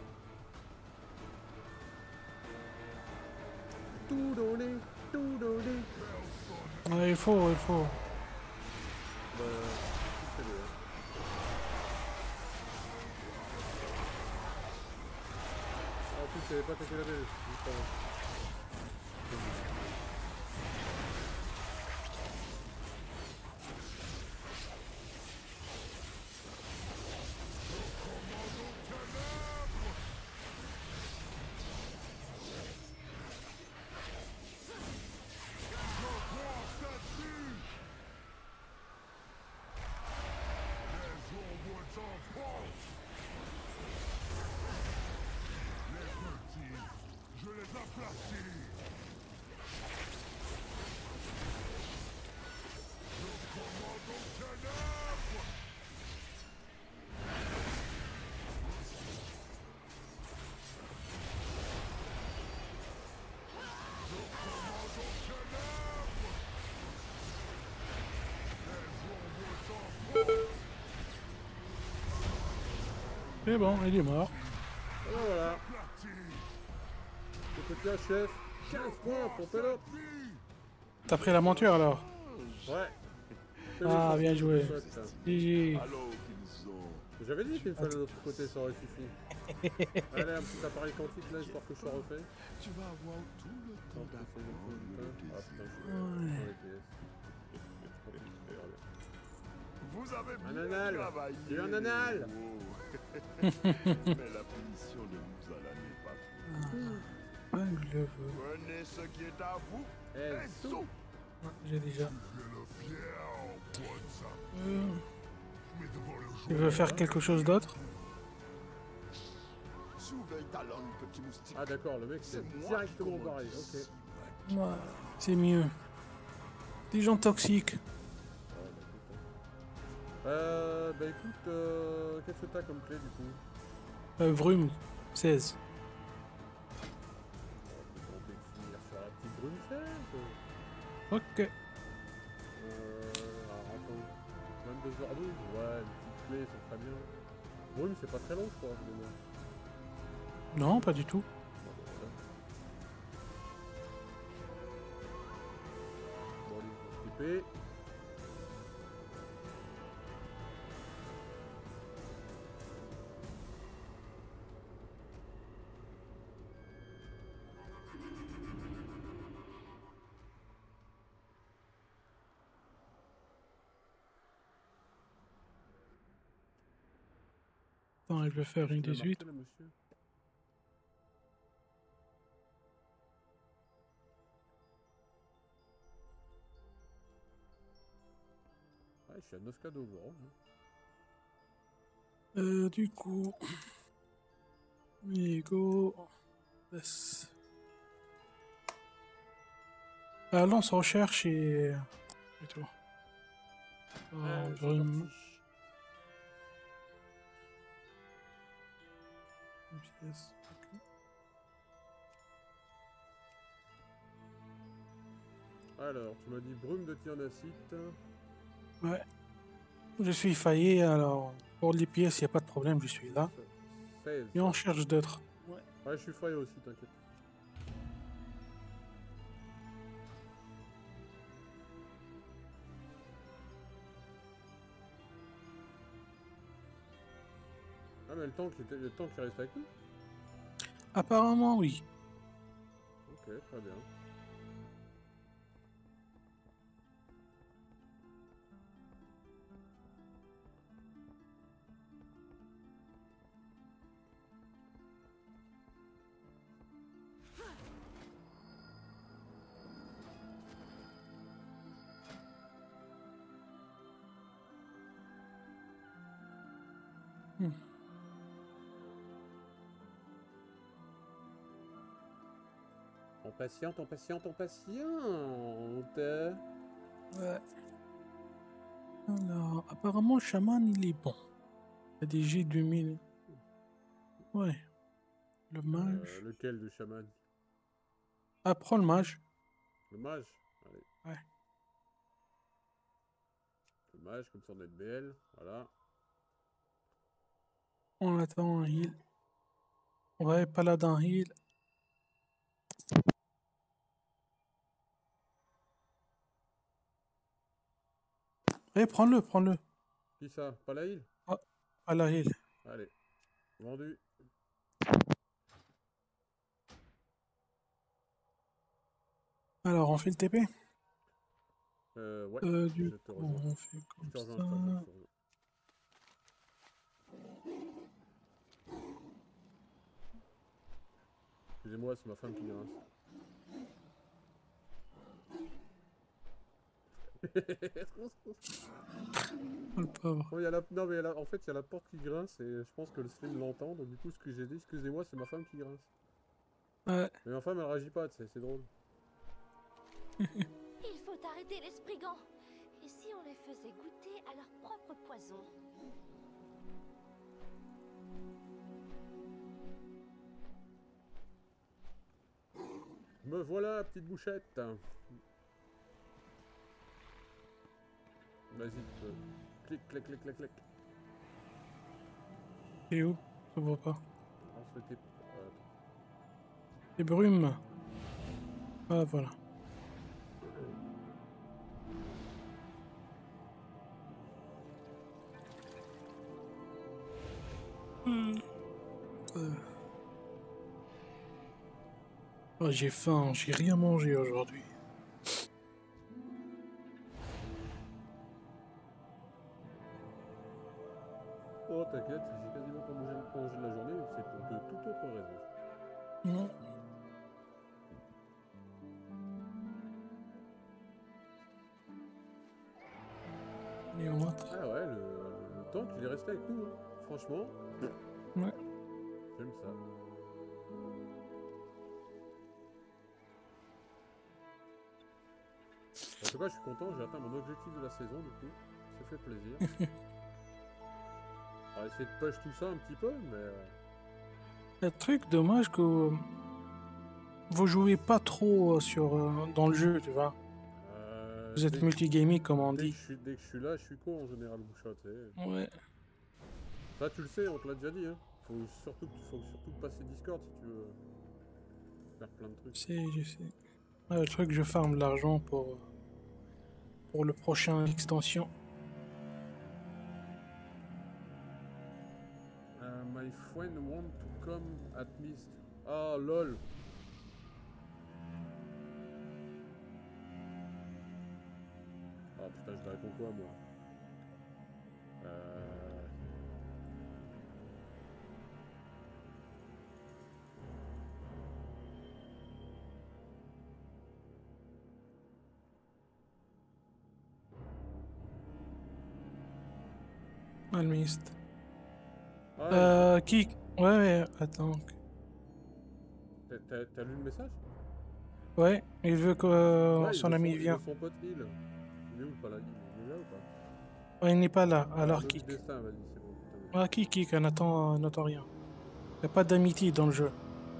[SPEAKER 1] Tout donné, tout donné.
[SPEAKER 5] Ouais, il faut, il faut.
[SPEAKER 1] Bah, c'est bien. En plus, il avait pas attaqué la belle. Juste avant.
[SPEAKER 9] Je les aplatis. Le commando ténèbres. Le commando ténèbres. Les ombres s'en
[SPEAKER 5] C'est bon, il est mort.
[SPEAKER 1] Alors voilà. Le petit H F, quinze points pour Pelote.
[SPEAKER 5] T'as pris la monture alors?
[SPEAKER 1] Ouais.
[SPEAKER 5] Ah, bien joué. G G.
[SPEAKER 1] J'avais dit qu'il fallait de l'autre côté, ça aurait suffi. Allez, un petit appareil quantique là, histoire que je sois refait.
[SPEAKER 8] Tu vas avoir tout le temps d'apprendre le
[SPEAKER 1] Ah putain, je suis
[SPEAKER 5] Ouais.
[SPEAKER 1] dans les P S.
[SPEAKER 8] Vous avez
[SPEAKER 1] Un
[SPEAKER 8] bien
[SPEAKER 1] anal.
[SPEAKER 8] travaillé.
[SPEAKER 1] J'ai eu un anal.
[SPEAKER 8] Oh. Mais la punition de Muzala n'est pas pour
[SPEAKER 5] Ouais, je le veux.
[SPEAKER 8] Prenez ce qui est à vous.
[SPEAKER 1] Eh,
[SPEAKER 8] Et saut.
[SPEAKER 5] Ouais, j'ai déjà. Euh, Tu veux faire quelque chose d'autre?
[SPEAKER 8] Surveille ta langue, petit moustique.
[SPEAKER 1] Ah d'accord, le mec c'est
[SPEAKER 8] C'est moi
[SPEAKER 1] directement
[SPEAKER 8] qui
[SPEAKER 1] pareil,
[SPEAKER 8] commande
[SPEAKER 1] ok.
[SPEAKER 5] Ouais, c'est mieux. Des gens toxiques.
[SPEAKER 1] Euh, bah écoute, euh, qu'est-ce que t'as comme clé du coup?
[SPEAKER 5] Euh, Brume, seize.
[SPEAKER 1] On peut tenter de finir sur la petite brune seize.
[SPEAKER 5] Ok.
[SPEAKER 1] Euh, alors attends, vingt-deux heures douze, ouais, une petite clé, c'est très bien. Brume c'est pas très long je crois, mais bon.
[SPEAKER 5] Non, pas du tout.
[SPEAKER 1] Bon, bah, ça. Bon, allez, on va skipper.
[SPEAKER 5] Attends, je vais faire une
[SPEAKER 1] Il a
[SPEAKER 5] dix-huit.
[SPEAKER 1] marqué, là, monsieur. Ouais, je suis à neuf K d'over. Hein.
[SPEAKER 5] Euh, du coup... Ego... Yes. Euh, lance recherche et... et tout. Euh,
[SPEAKER 1] Allez, c'est
[SPEAKER 5] brume.
[SPEAKER 1] parti.
[SPEAKER 5] Yes, ok.
[SPEAKER 1] Alors, tu m'as dit brume de Tyrnacite.
[SPEAKER 5] Ouais. Je suis faillé, alors pour les pièces, il n'y a pas de problème, je suis là.
[SPEAKER 1] seize.
[SPEAKER 5] Et on cherche d'autres.
[SPEAKER 1] Ouais. Ouais, je suis faillé aussi, t'inquiète. Ah, mais le tank, était... le tank il reste avec nous?
[SPEAKER 5] Apparemment, oui.
[SPEAKER 1] Ok, très bien.
[SPEAKER 5] Hmm.
[SPEAKER 1] On patiente, on patiente, on patiente.
[SPEAKER 5] Ouais. Alors, apparemment, le chaman, il est bon. Il y a des G deux mille. Ouais. Le mage.
[SPEAKER 1] Euh, lequel du chaman?
[SPEAKER 5] Ah, prends le mage.
[SPEAKER 1] Le mage? Allez.
[SPEAKER 5] Ouais.
[SPEAKER 1] Le mage, comme ça on a de B L. Voilà.
[SPEAKER 5] On attend un heal. Ouais, paladin heal. Eh, prends-le, prends-le.
[SPEAKER 1] Qui ça? Pas la heal?
[SPEAKER 5] Ah, à la heal.
[SPEAKER 1] Allez. Vendu.
[SPEAKER 5] Alors, on fait le T P?
[SPEAKER 1] Euh, ouais.
[SPEAKER 5] Euh, du
[SPEAKER 1] je te
[SPEAKER 5] coup,
[SPEAKER 1] rejoins.
[SPEAKER 5] on fait
[SPEAKER 1] Je
[SPEAKER 5] comme
[SPEAKER 1] te rejoins,
[SPEAKER 5] ça.
[SPEAKER 1] je te rejoins, je te rejoins. Excusez-moi, c'est ma femme qui grince.
[SPEAKER 5] Oh, le pauvre.
[SPEAKER 1] Oh, y a la... Non, mais y a la... en fait, il y a la porte qui grince et je pense que le stream l'entend. Donc, du coup, ce que j'ai dit, excusez-moi, c'est ma femme qui grince.
[SPEAKER 5] Ouais.
[SPEAKER 1] Mais ma femme, elle réagit pas, c'est drôle.
[SPEAKER 10] Il faut arrêter les sprigands. Et si on les faisait goûter à leur propre poison?
[SPEAKER 1] Me voilà, petite bouchette. Vas-y, euh, clic, clic, clic, clic, clic.
[SPEAKER 5] Et où? Je vois pas.
[SPEAKER 1] On se fait... euh,
[SPEAKER 5] Les brumes. Ah, voilà. Hmm. Euh. Oh, j'ai faim, j'ai rien mangé aujourd'hui.
[SPEAKER 1] Oh, t'inquiète, j'ai quasiment pas mangé, mangé de la journée, c'est pour de toute autre raison.
[SPEAKER 5] Non. Et on entre.
[SPEAKER 1] Ah ouais, le, le tank, il est resté avec nous, hein. Franchement.
[SPEAKER 5] Ouais.
[SPEAKER 1] J'aime ça. En tout cas, je suis content, j'ai atteint mon objectif de la saison, du coup. Ça fait plaisir. On va essayer de push tout ça un petit peu, mais... euh,
[SPEAKER 5] Le truc dommage que vous jouez pas trop sur euh, dans le jeu, tu vois.
[SPEAKER 1] euh,
[SPEAKER 5] Vous êtes
[SPEAKER 1] dès-
[SPEAKER 5] multigaming comme on
[SPEAKER 1] dès
[SPEAKER 5] dit.
[SPEAKER 1] que je suis- Dès que je suis là, je suis con en général, Bouchot, tu sais.
[SPEAKER 5] Ouais.
[SPEAKER 1] Ça, tu le sais, on te l'a déjà dit, hein. Faut surtout, faut surtout passer Discord si tu veux faire plein de trucs.
[SPEAKER 5] Je sais, je sais. Ouais, le truc, je farme de l'argent pour pour le prochain extension.
[SPEAKER 1] Uh, my friend want to come at least. Ah, lol. Ah putain, je réponds quoi, moi? Euh...
[SPEAKER 5] Almiste.
[SPEAKER 1] Ah,
[SPEAKER 5] Euh, qui? Ouais, ouais, attends.
[SPEAKER 1] t'as- T'as t'as lu le message?
[SPEAKER 5] Ouais, il veut que euh,
[SPEAKER 1] Ouais, il
[SPEAKER 5] son
[SPEAKER 1] veut
[SPEAKER 5] ami
[SPEAKER 1] il veut
[SPEAKER 5] vienne.
[SPEAKER 1] son pote il. Il est où pas là? Il est là ou pas?
[SPEAKER 5] Ouais, il n'est pas là,
[SPEAKER 1] Ah,
[SPEAKER 5] alors
[SPEAKER 1] l'eau du
[SPEAKER 5] qui?
[SPEAKER 1] destin, vas-y, c'est bon. putain,
[SPEAKER 5] Ah, qui, qui, qu'on attend, n'attend rien. Y a pas d'amitié dans le jeu.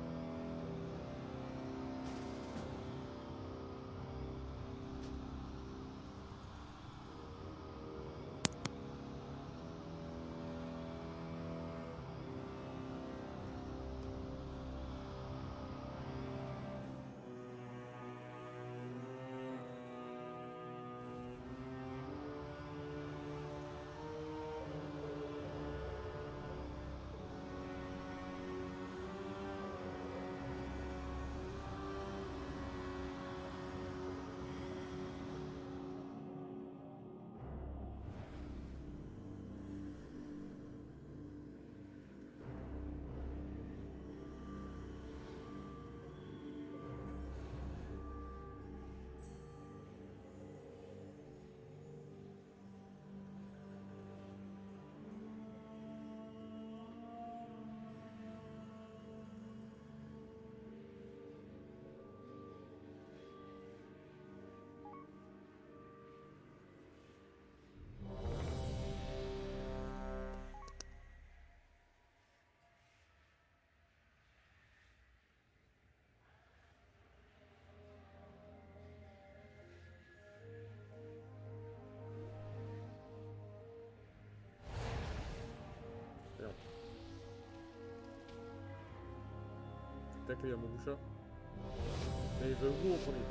[SPEAKER 1] Tac, il y a mon boucha. Et il veut où en premier?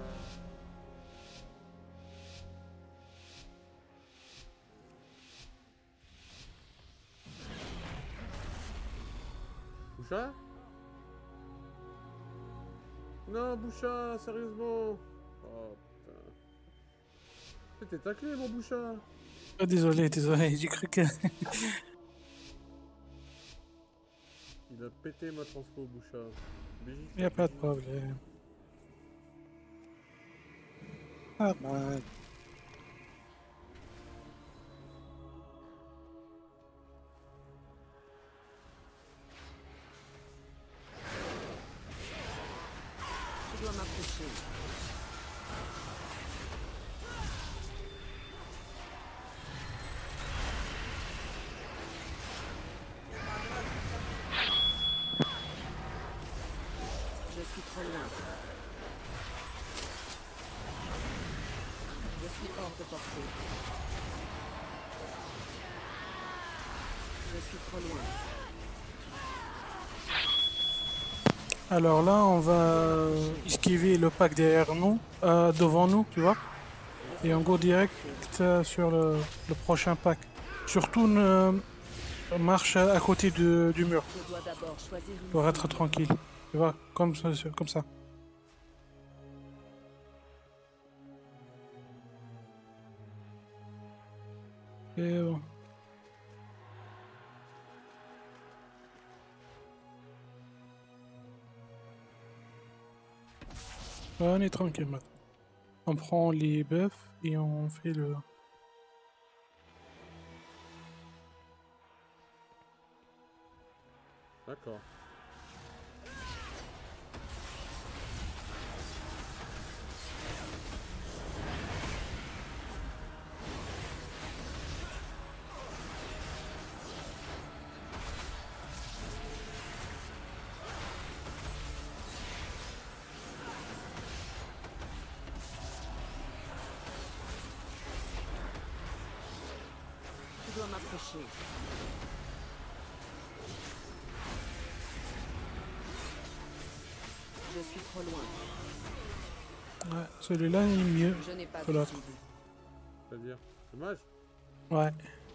[SPEAKER 1] Boucha? Non, Boucha, sérieusement. Oh putain. T'es taclé, mon Boucha.
[SPEAKER 5] Oh, désolé, désolé, j'ai cru que...
[SPEAKER 1] Il a pété ma transfo, Boucha.
[SPEAKER 5] Y a pas de problème. Ah bah...
[SPEAKER 6] Je dois m'approcher. Je suis trop loin. Je suis hors de portée. Je suis trop loin.
[SPEAKER 5] Alors là, on va esquiver le pack derrière nous, euh, devant nous, tu vois. Et on go direct euh, sur le, le prochain pack. Surtout, ne marche à côté de- du mur.
[SPEAKER 6] Je dois d'abord choisir une
[SPEAKER 5] Pour être tranquille. Tu vois, comme ça. Comme ça. Et bon. Ouais, on est tranquille maintenant. On prend les buffs et on fait le...
[SPEAKER 1] D'accord.
[SPEAKER 6] Je dois m'approcher. Je suis trop loin.
[SPEAKER 5] Ouais, celui-là est mieux
[SPEAKER 6] Je n'ai pas
[SPEAKER 5] que l'autre.
[SPEAKER 6] décidé.
[SPEAKER 1] C'est-à-dire, dommage.
[SPEAKER 5] Ouais.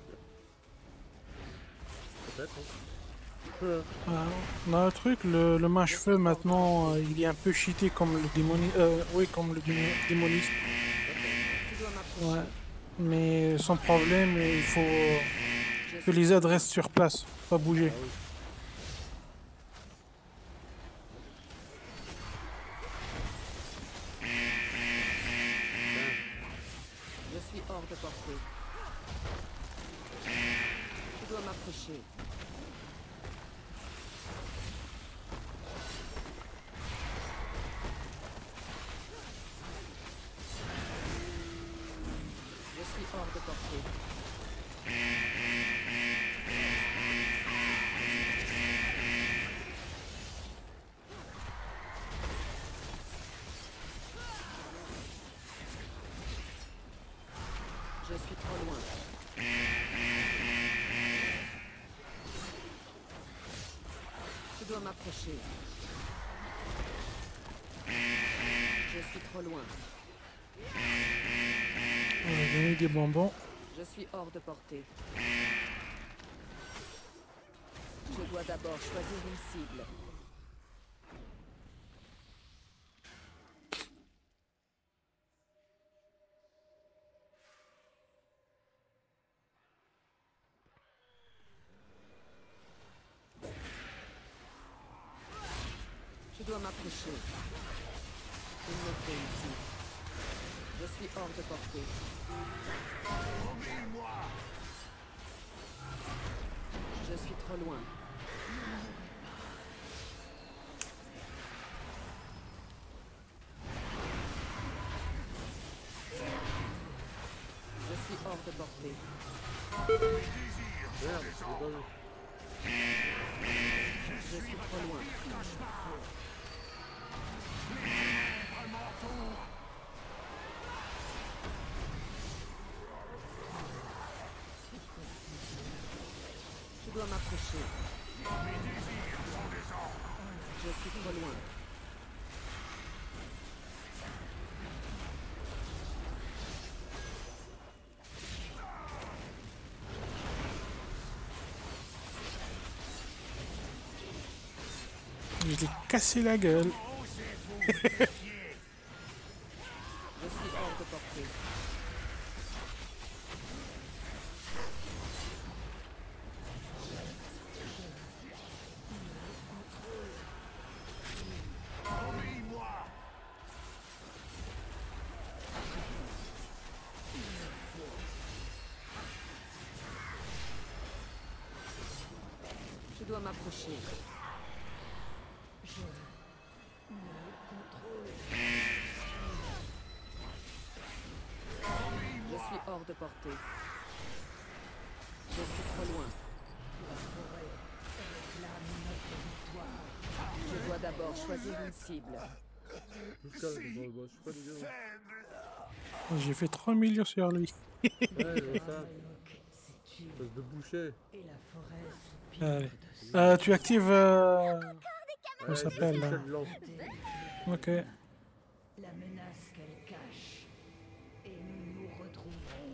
[SPEAKER 1] Peut-être. Hein.
[SPEAKER 5] Ah, on a un truc, le, le mâche-feu maintenant, euh, il est un peu cheaté comme le démoni... Euh, oui, comme le démo- démoniste.
[SPEAKER 6] Je dois m'approcher.
[SPEAKER 5] Ouais. Mais sans problème, il faut euh,
[SPEAKER 6] Je
[SPEAKER 5] que
[SPEAKER 6] suis
[SPEAKER 5] les aides restent sur place, pas bouger.
[SPEAKER 1] Ah oui.
[SPEAKER 6] Je suis hors de portée. Je dois m'approcher. hors de portée. Je suis trop loin. Je dois m'approcher. Je suis trop loin.
[SPEAKER 5] On va donner des bonbons.
[SPEAKER 6] Je suis hors de portée. Je dois d'abord choisir une cible. Je dois m'approcher. Il me faut ici. Je suis hors de portée. Je suis trop loin. Je suis hors de portée.
[SPEAKER 1] Merde, j'ai pas vu.
[SPEAKER 6] Je suis trop loin. Je dois m'approcher. Je suis trop loin.
[SPEAKER 5] Je t'ai cassé la gueule.
[SPEAKER 6] Je suis hors de portée. Je dois m'approcher. Je suis hors de portée. Je suis trop loin. Je dois d'abord choisir une cible.
[SPEAKER 1] Jusqu'à là, bon, bon, je suis pas dégueu.
[SPEAKER 5] J'ai fait trois millions sur lui.
[SPEAKER 1] Ouais, je vois ça. Espèce de boucher.
[SPEAKER 5] Allez. Euh, tu actives... Euh... Comment
[SPEAKER 1] Ouais,
[SPEAKER 5] ça s'appelle là?
[SPEAKER 1] Michel Blanc.
[SPEAKER 5] Ok.
[SPEAKER 11] La menace qu'elle cache. Et nous nous retrouverons.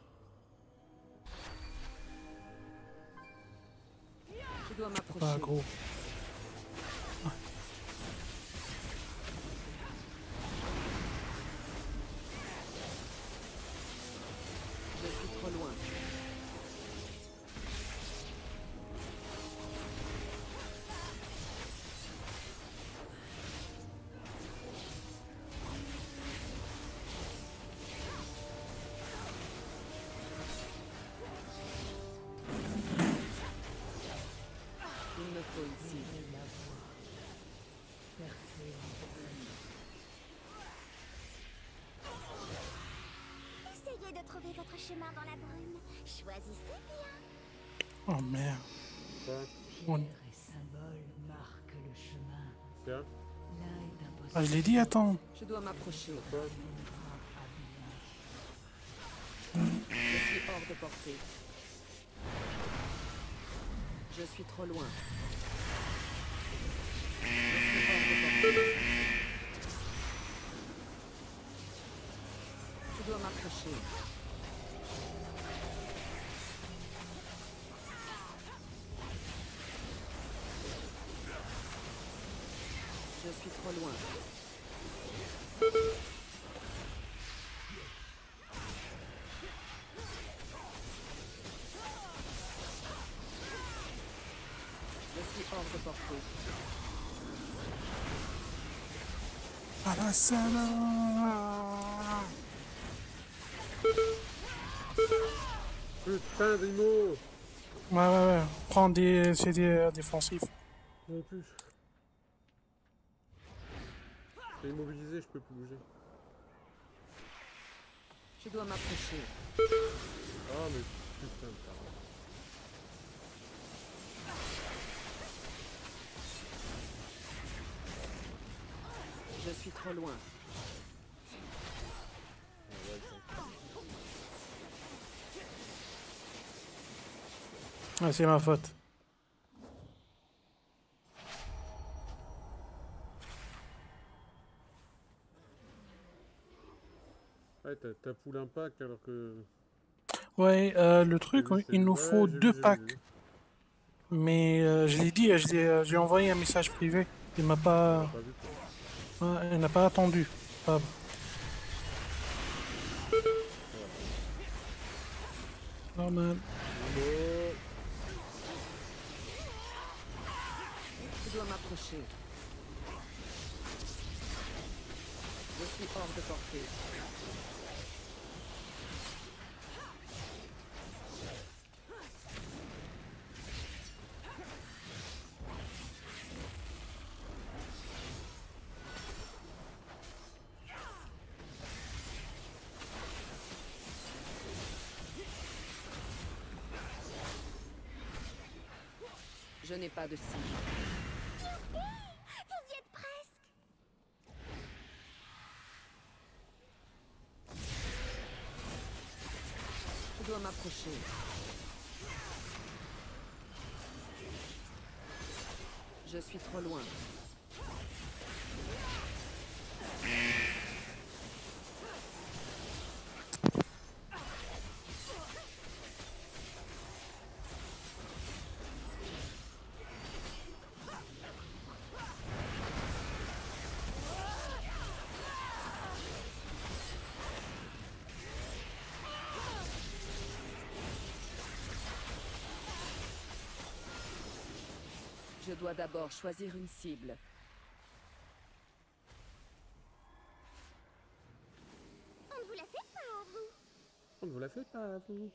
[SPEAKER 6] Je dois m'approcher.
[SPEAKER 5] Pas gros.
[SPEAKER 6] Je suis trop loin. Il me faut ici.
[SPEAKER 10] Essayez de trouver votre chemin dans la brume. Choisissez bien.
[SPEAKER 5] Oh merde.
[SPEAKER 1] Quoi?
[SPEAKER 5] On-
[SPEAKER 11] Pierre et symbole marquent le chemin.
[SPEAKER 1] Tiens.
[SPEAKER 11] L'un est impossible.
[SPEAKER 5] Ah, je l'ai dit, attends.
[SPEAKER 6] Je dois m'approcher.
[SPEAKER 1] Quoi?
[SPEAKER 6] Je suis hors de portée. Je suis trop loin. Je suis hors de portée. Je dois m'approcher. Je suis trop loin. Je suis hors de portée.
[SPEAKER 5] Ah la salle.
[SPEAKER 1] Putain, Rimo!
[SPEAKER 5] Ouais, ouais, ouais. Prends des C D euh, défensifs.
[SPEAKER 1] J'en ai plus. Je suis immobilisé, je peux plus bouger.
[SPEAKER 6] Je dois m'approcher.
[SPEAKER 1] Ah, mais putain de parole.
[SPEAKER 6] Je suis trop loin.
[SPEAKER 5] Ah, c'est ma faute.
[SPEAKER 1] Ouais, t'as t'as poule un pack alors que...
[SPEAKER 5] Ouais, euh, le truc,
[SPEAKER 1] J'ai vu,
[SPEAKER 5] il nous
[SPEAKER 1] c'est-
[SPEAKER 5] faut
[SPEAKER 1] ouais, j'ai
[SPEAKER 5] deux
[SPEAKER 1] vu, j'ai
[SPEAKER 5] packs.
[SPEAKER 1] vu.
[SPEAKER 5] Mais euh, je l'ai dit, je l'ai, euh, j'ai envoyé un message privé. Il m'a pas...
[SPEAKER 1] Pas vu, quoi.
[SPEAKER 5] Ouais, il n'a pas attendu. Pas... Normal.
[SPEAKER 6] Je dois m'approcher. Je suis hors de portée. Je n'ai pas de cible.
[SPEAKER 10] Vous y êtes presque.
[SPEAKER 6] Je dois m'approcher. Je suis trop loin. Je dois d'abord choisir une cible.
[SPEAKER 10] On ne vous la fait pas, à vous.
[SPEAKER 1] On ne vous la fait pas, vous.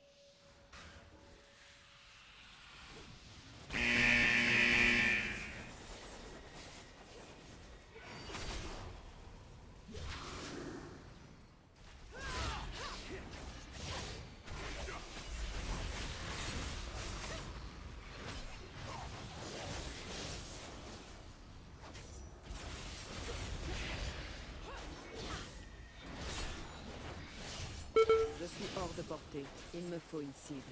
[SPEAKER 6] Je suis hors de portée. Il me faut une cible.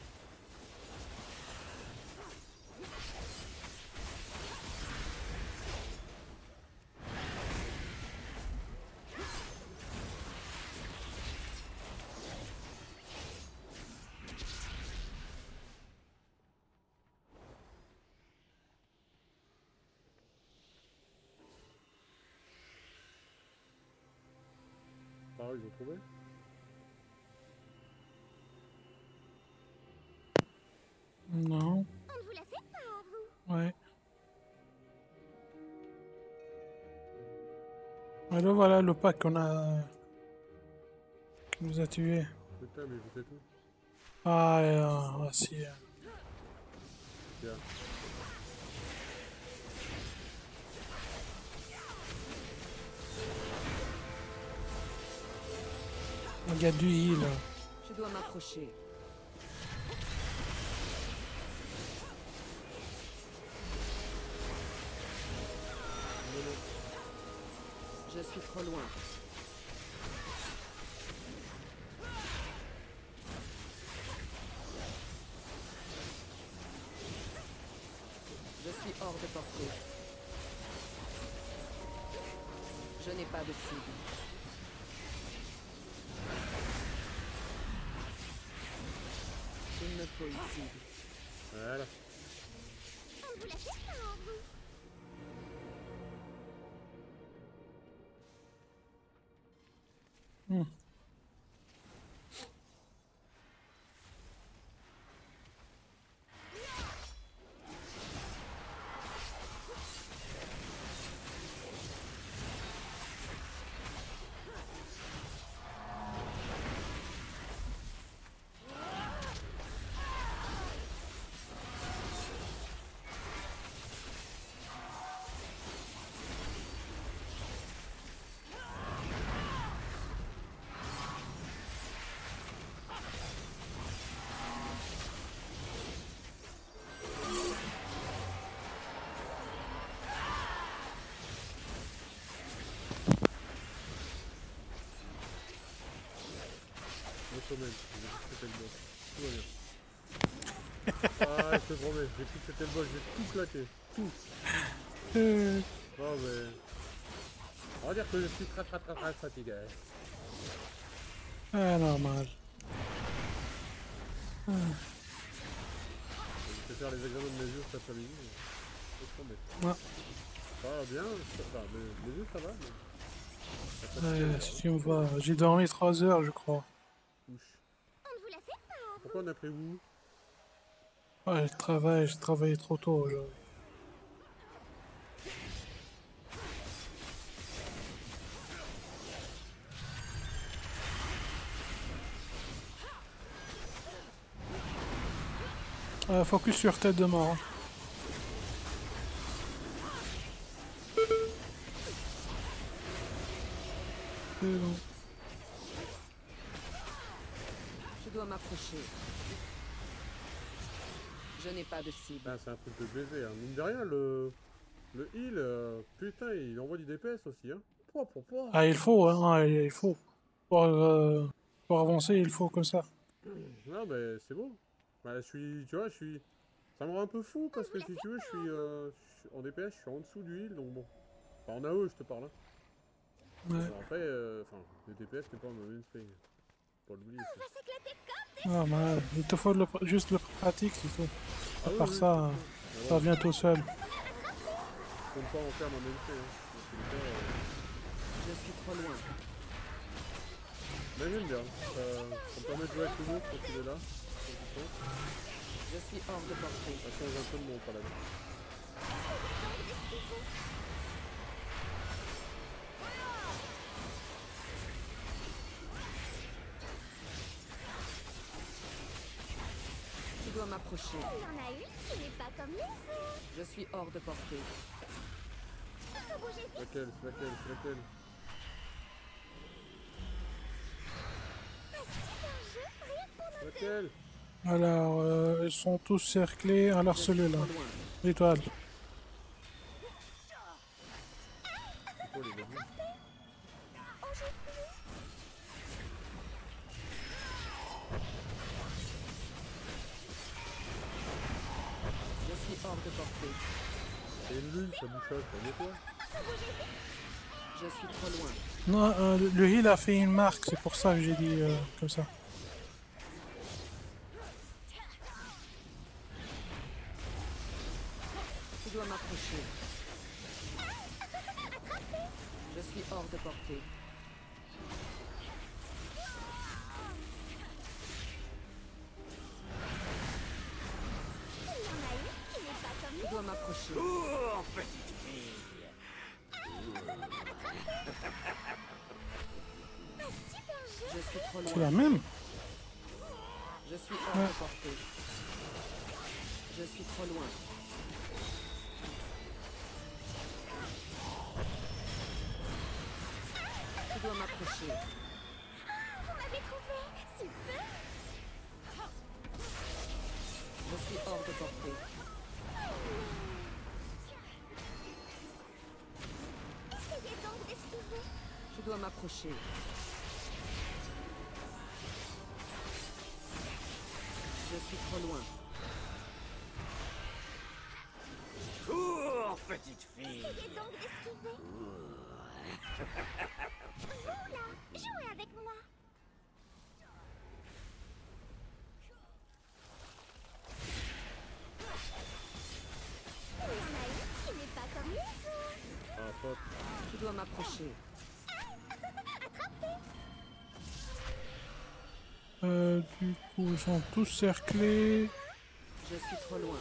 [SPEAKER 1] Ah, ils ont trouvé.
[SPEAKER 5] Non.
[SPEAKER 10] On ne vous la fait pas, à vous.
[SPEAKER 5] Ouais. Alors voilà le pack qu'on a... qui nous a tués.
[SPEAKER 1] Putain, mais vous faites où?
[SPEAKER 5] Ah, et, euh, voici. euh.
[SPEAKER 1] Tiens.
[SPEAKER 5] Il y a du heal.
[SPEAKER 6] Je dois m'approcher. Je suis trop loin. Je suis hors de portée. Je n'ai pas de cible. Il me faut une cible.
[SPEAKER 1] Voilà.
[SPEAKER 10] On ne vous la fait pas, à vous.
[SPEAKER 5] Hmm.
[SPEAKER 1] J'ai cru que c'était le boss. Tout va bien. Ah, je te promets, j'ai cru que c'était le boss, j'ai tout claqué. Tout.
[SPEAKER 5] Euh,
[SPEAKER 1] Bon, mais... On va dire que je suis très très très très fatigué.
[SPEAKER 5] Ah, normal. Ah.
[SPEAKER 1] Je vais faire les examens de mes yeux cet après-midi. Je te promets.
[SPEAKER 5] Ouais.
[SPEAKER 1] Ça va bien, ça va. Mes, mes yeux ça va, mais...
[SPEAKER 5] Ouais, si tu me vois, j'ai dormi trois heures, je crois.
[SPEAKER 1] Ouch. Pourquoi on a pris vous?
[SPEAKER 5] Ouais, je travaille, j'ai travaillé trop tôt aujourd'hui. Euh, focus sur tête de mort. Hein. C'est bon.
[SPEAKER 6] Je dois m'approcher. Je n'ai pas de cible.
[SPEAKER 1] Ah, c'est un truc de baiser, hein. Mine de rien, le... Le heal, euh, putain, il envoie du D P S aussi, hein. Pouah, pouah, pouah.
[SPEAKER 5] Ah, il faut, hein, il faut. Pour, euh, pour avancer, il faut comme ça.
[SPEAKER 1] Non, mais c'est beau. Bah, je suis, tu vois, je suis... Ça me rend un peu fou, parce que si tu veux, je suis, euh, je suis... En D P S, je suis en dessous du heal, donc bon. Enfin, en A E, je te parle, hein.
[SPEAKER 5] Ouais.
[SPEAKER 1] Alors après, euh, enfin, le D P S, c'est pas un mainstream. Faut pas l'oublier, ça.
[SPEAKER 5] Normal, il te faut le, juste le pratique, c'est tout. À
[SPEAKER 1] Ah oui,
[SPEAKER 5] part
[SPEAKER 1] oui,
[SPEAKER 5] ça,
[SPEAKER 1] oui.
[SPEAKER 5] ça
[SPEAKER 1] Alors,
[SPEAKER 5] vient tout seul.
[SPEAKER 1] je compte pas en faire ma mainstream, hein. Dans tous les cas, euh,
[SPEAKER 6] Je suis trop loin.
[SPEAKER 1] mais j'aime bien. Ça, ça me permet de jouer avec le mot quand il est là.
[SPEAKER 6] Je suis hors de portée.
[SPEAKER 1] Ça change un peu de mon paladin.
[SPEAKER 6] Je dois m'approcher.
[SPEAKER 10] Il y en a une qui n'est pas comme les autres.
[SPEAKER 6] Je suis hors de portée.
[SPEAKER 1] C'est laquelle? C'est laquelle? C'est laquelle? C'est laquelle?
[SPEAKER 5] Alors, euh, ils sont tous cerclés à leur cellule. Là. Étoile.
[SPEAKER 1] C'est quoi les modules?
[SPEAKER 6] Je suis hors de portée.
[SPEAKER 1] C'est une lune, ça bouchotte, ça nettoie.
[SPEAKER 6] Je suis trop loin.
[SPEAKER 5] Non, euh, le- le heal a fait une marque, c'est pour ça que j'ai dit euh, comme ça.
[SPEAKER 6] Je dois m'approcher. Je suis hors de portée. Je dois m'approcher.
[SPEAKER 3] Oh, petite fille.
[SPEAKER 6] Je suis trop
[SPEAKER 5] C'est
[SPEAKER 6] loin.
[SPEAKER 5] la même?
[SPEAKER 6] Je suis hors
[SPEAKER 5] Ouais.
[SPEAKER 6] de portée. Je suis trop loin. Je dois m'approcher.
[SPEAKER 10] Vous m'avez trouvé. Super.
[SPEAKER 6] Je suis hors de portée.
[SPEAKER 10] Essayez donc d'esquiver.
[SPEAKER 6] Je dois m'approcher. Je suis trop loin.
[SPEAKER 3] Cours, petite fille.
[SPEAKER 10] Essayez donc d'esquiver. Vous là, jouez avec moi. Il y en a une qui n'est pas comme les autres.
[SPEAKER 1] Ah, pote.
[SPEAKER 6] Je dois m'approcher.
[SPEAKER 5] Euh, du coup, ils sont tous cerclés.
[SPEAKER 6] Je suis trop loin.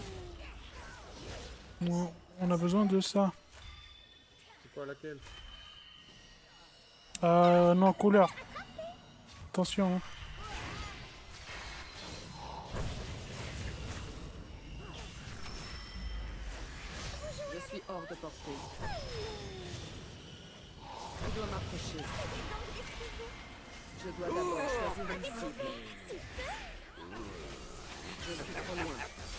[SPEAKER 5] Bon, on a besoin de ça.
[SPEAKER 1] C'est quoi laquelle?
[SPEAKER 5] Euh, non, couleur. Attention. Hein.
[SPEAKER 6] Je suis hors de portée. Je dois m'approcher. Je dois d'abord choisir une cible. Je suis trop loin.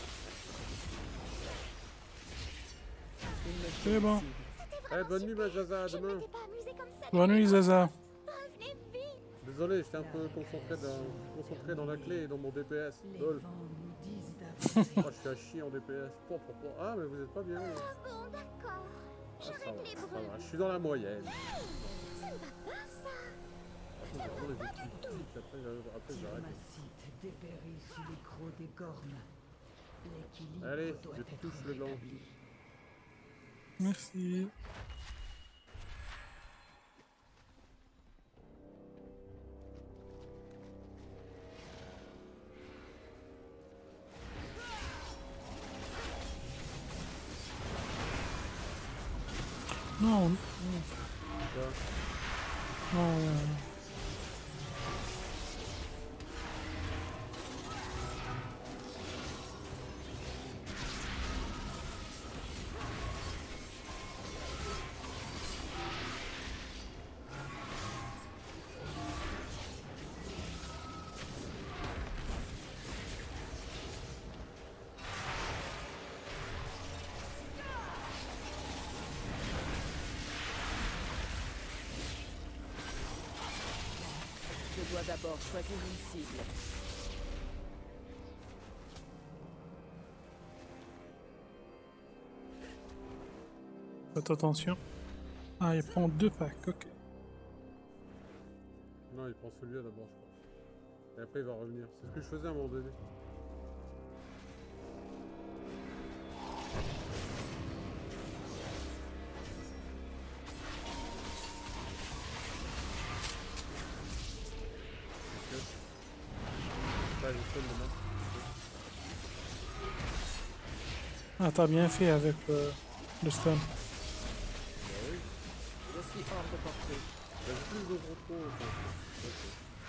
[SPEAKER 6] Il me faut
[SPEAKER 5] C'est
[SPEAKER 6] une
[SPEAKER 5] bon.
[SPEAKER 6] cible.
[SPEAKER 1] Eh, bonne nuit, ma Zaza, à demain.
[SPEAKER 10] Pas amusé comme ça.
[SPEAKER 5] Bonne nuit, Zaza.
[SPEAKER 10] Revenez vite.
[SPEAKER 1] désolé, j'étais un peu concentré dans, concentré dans la clé et dans mon D P S.
[SPEAKER 11] Les
[SPEAKER 1] Lol.
[SPEAKER 11] vents nous disent
[SPEAKER 1] Oh,
[SPEAKER 11] d'avancer.
[SPEAKER 1] je suis à chier en D P S. Po, po, po. Ah, mais vous êtes pas bien.
[SPEAKER 10] Ah bon, d'accord.
[SPEAKER 1] Ah,
[SPEAKER 10] Je
[SPEAKER 1] ça
[SPEAKER 10] règle
[SPEAKER 1] va,
[SPEAKER 10] les
[SPEAKER 1] ça
[SPEAKER 10] bruits.
[SPEAKER 1] va. Je suis dans la moyenne.
[SPEAKER 10] Ça ne va pas, ça.
[SPEAKER 1] Après, j'ai vraiment les petits tics, après, j'arrive- après, j'arrête.
[SPEAKER 11] Diplomatie dépérit sous les crocs des gornes. L'équilibre
[SPEAKER 1] Allez,
[SPEAKER 11] doit
[SPEAKER 1] je
[SPEAKER 11] être
[SPEAKER 1] touche le gland.
[SPEAKER 11] rétabli.
[SPEAKER 5] Merci. Non, non,
[SPEAKER 1] Quoi?
[SPEAKER 5] non.
[SPEAKER 6] Je dois d'abord choisir une cible.
[SPEAKER 5] Faites attention. Ah, il prend deux packs, ok.
[SPEAKER 1] Non, il prend celui-là d'abord, je crois. Et après, il va revenir. C'est ce que je faisais à un moment donné. Ok. Là, j'ai seul le masque.
[SPEAKER 5] Ah, t'as bien fait avec euh, le stun.
[SPEAKER 1] Bah oui.
[SPEAKER 6] Je suis hors de portée.
[SPEAKER 1] J'ai plus de contrôle. Enfin, ok.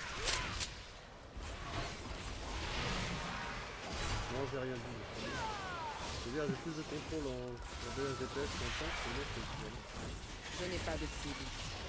[SPEAKER 1] Non, j'ai rien dit. C'est-à-dire, j'ai plus de contrôle en, en D P S qu'en temps, et là, c'est voilà.
[SPEAKER 6] Je n'ai pas de cible.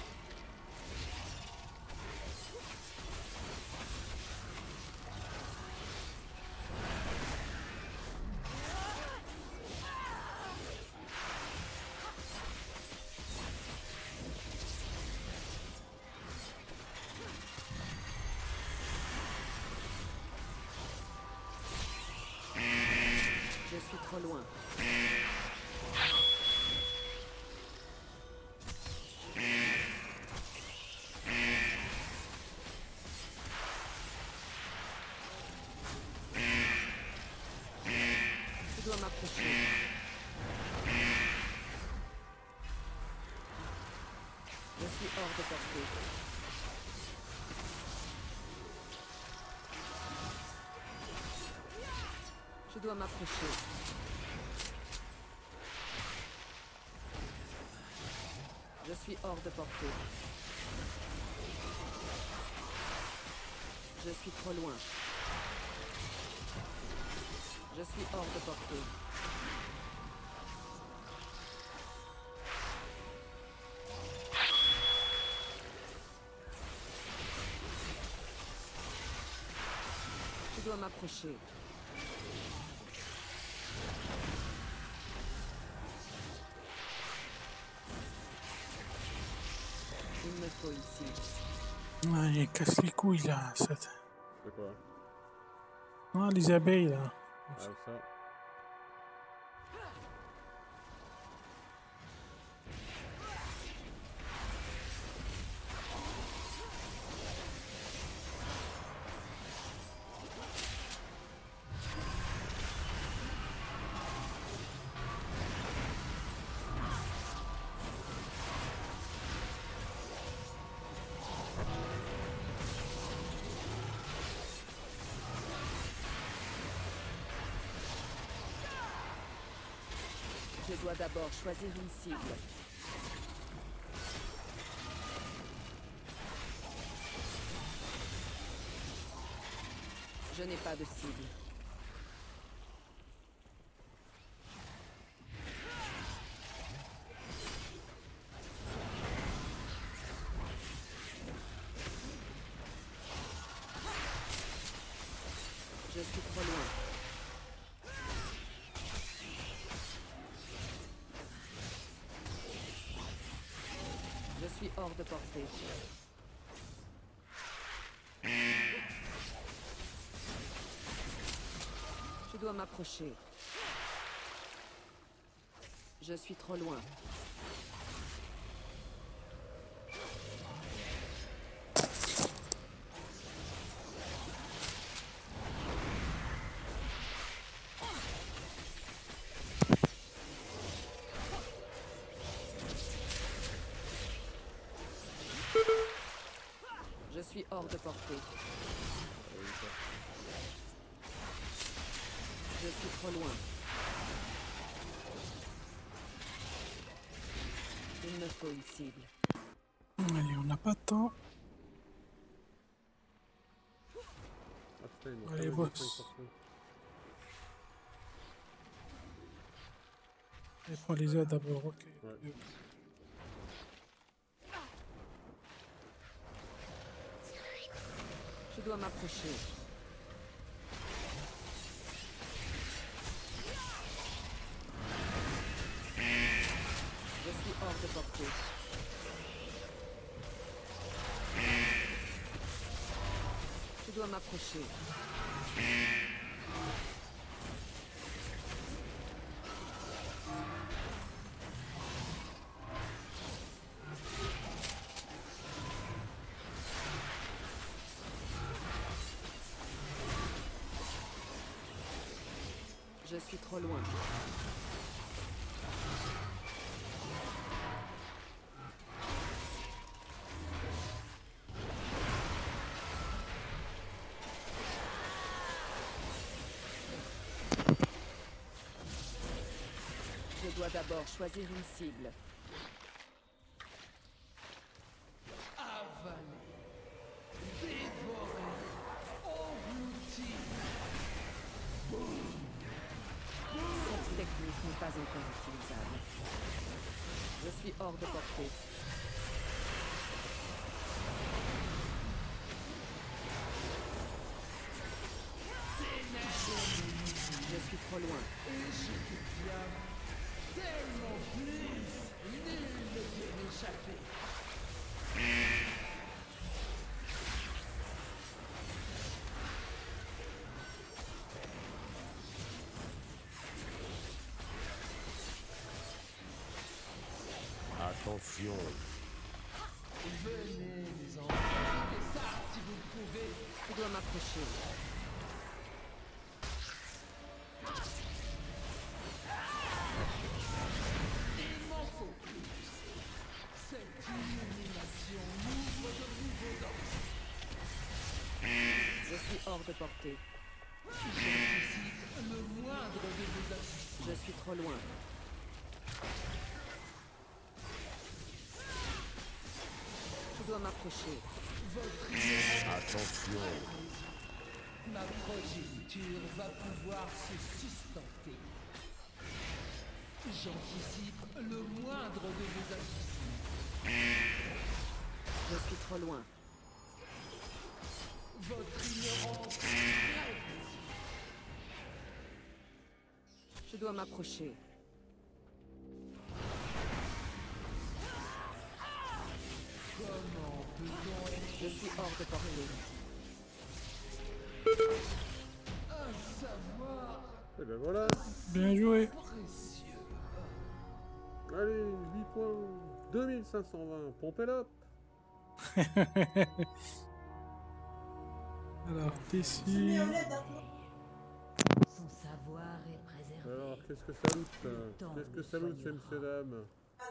[SPEAKER 6] Je suis trop loin. Je dois m'approcher. Je suis hors de portée. Je dois m'approcher. Je suis hors de portée. Je suis trop loin. Je suis hors de portée. Je dois m'approcher. Il me faut ici.
[SPEAKER 5] Ah, il casse les couilles là. Cette...
[SPEAKER 1] C'est quoi?
[SPEAKER 5] Ah, les abeilles là.
[SPEAKER 1] Ah, ça.
[SPEAKER 6] Je dois d'abord choisir une cible. Je n'ai pas de cible. Je suis trop loin. Je suis hors de portée. dois m'approcher. Je suis trop loin. Je suis hors de portée. Je suis trop loin. Il me faut une cible.
[SPEAKER 5] Allez, on n'a pas de temps.
[SPEAKER 1] Ah, putain, il manque
[SPEAKER 5] Allez,
[SPEAKER 1] un mec
[SPEAKER 5] boss.
[SPEAKER 1] qui est sorti.
[SPEAKER 5] Allez, prends les aides d'abord, ok.
[SPEAKER 1] Ouais.
[SPEAKER 6] Je dois m'approcher. Je suis hors de portée. Je dois m'approcher. Je suis trop loin. Je dois d'abord choisir une cible. Cette technique n'est pas encore utilisable. Je suis hors de portée. Je suis trop loin.
[SPEAKER 11] Tellement plus, nul ne peut m'échapper.
[SPEAKER 12] Attention.
[SPEAKER 11] Venez les enfants, faites ça si vous le pouvez.
[SPEAKER 6] Je dois m'approcher.
[SPEAKER 11] Il m'en faut plus. Cette illumination m'ouvre de nouveaux horizons.
[SPEAKER 6] Je suis hors de portée.
[SPEAKER 11] J'anticipe le moindre de vos actions.
[SPEAKER 6] Je suis trop loin. Je dois m'approcher.
[SPEAKER 11] Votre ignorance.
[SPEAKER 12] Attention.
[SPEAKER 11] Ma progéniture va pouvoir se sustenter. J'anticipe le moindre de vos actions.
[SPEAKER 6] Je suis trop loin.
[SPEAKER 11] Votre ignorance.
[SPEAKER 6] Je dois m'approcher.
[SPEAKER 11] Comment peut-on être
[SPEAKER 6] Je suis hors de portée.
[SPEAKER 11] un savoir
[SPEAKER 1] Et ben voilà.
[SPEAKER 5] Bien joué.
[SPEAKER 11] précieux?
[SPEAKER 1] Allez, huit points. deux mille cinq cent vingt. Pompez l'op.
[SPEAKER 5] Alors, d'ici.
[SPEAKER 4] Son savoir est préservé.
[SPEAKER 1] Alors, qu'est-ce que ça loot là? Qu'est-ce que ça loot, ces messieurs dames?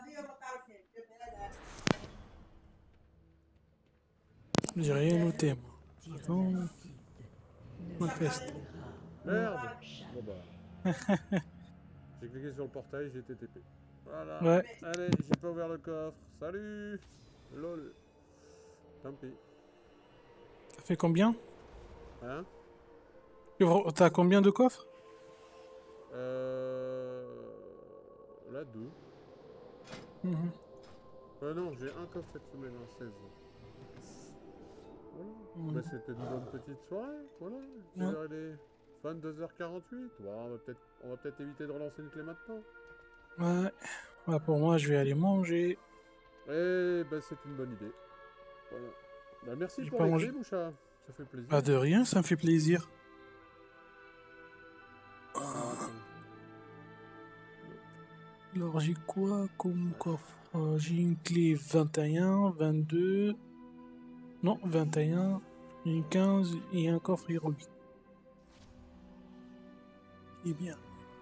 [SPEAKER 5] J'ai rien noté, moi. Attends. On teste.
[SPEAKER 1] Merde. Bon bah. J'ai cliqué sur le portail, j'ai été T P. Voilà.
[SPEAKER 5] Ouais.
[SPEAKER 1] Allez, j'ai pas ouvert le coffre. Salut. Lol. Tant pis.
[SPEAKER 5] Ça fait combien?
[SPEAKER 1] Hein?
[SPEAKER 5] T'as combien de coffres?
[SPEAKER 1] Euh... Là, deux.
[SPEAKER 5] Mhm.
[SPEAKER 1] Euh, non, j'ai un coffre cette semaine, en seize. Voilà.
[SPEAKER 5] Mhm.
[SPEAKER 1] Bah, c'était une bonne petite soirée. Voilà. Quelle
[SPEAKER 5] Ouais.
[SPEAKER 1] heure il est? vingt-deux heures quarante-huit. Bon, on va peut-être on va peut-être éviter de relancer une clé maintenant.
[SPEAKER 5] Ouais. Bah, pour moi, je vais aller manger.
[SPEAKER 1] Eh ben, c'est une bonne idée. Voilà. Bah, merci
[SPEAKER 5] J'ai
[SPEAKER 1] pour
[SPEAKER 5] pas
[SPEAKER 1] les
[SPEAKER 5] mangé.
[SPEAKER 1] clés, Moucha. Ça fait plaisir.
[SPEAKER 5] Pas de rien, ça me fait plaisir. Alors j'ai quoi comme coffre? Euh, J'ai une clé vingt et un, vingt-deux... Non, vingt et un, une quinze et un coffre héroïque. Eh bien.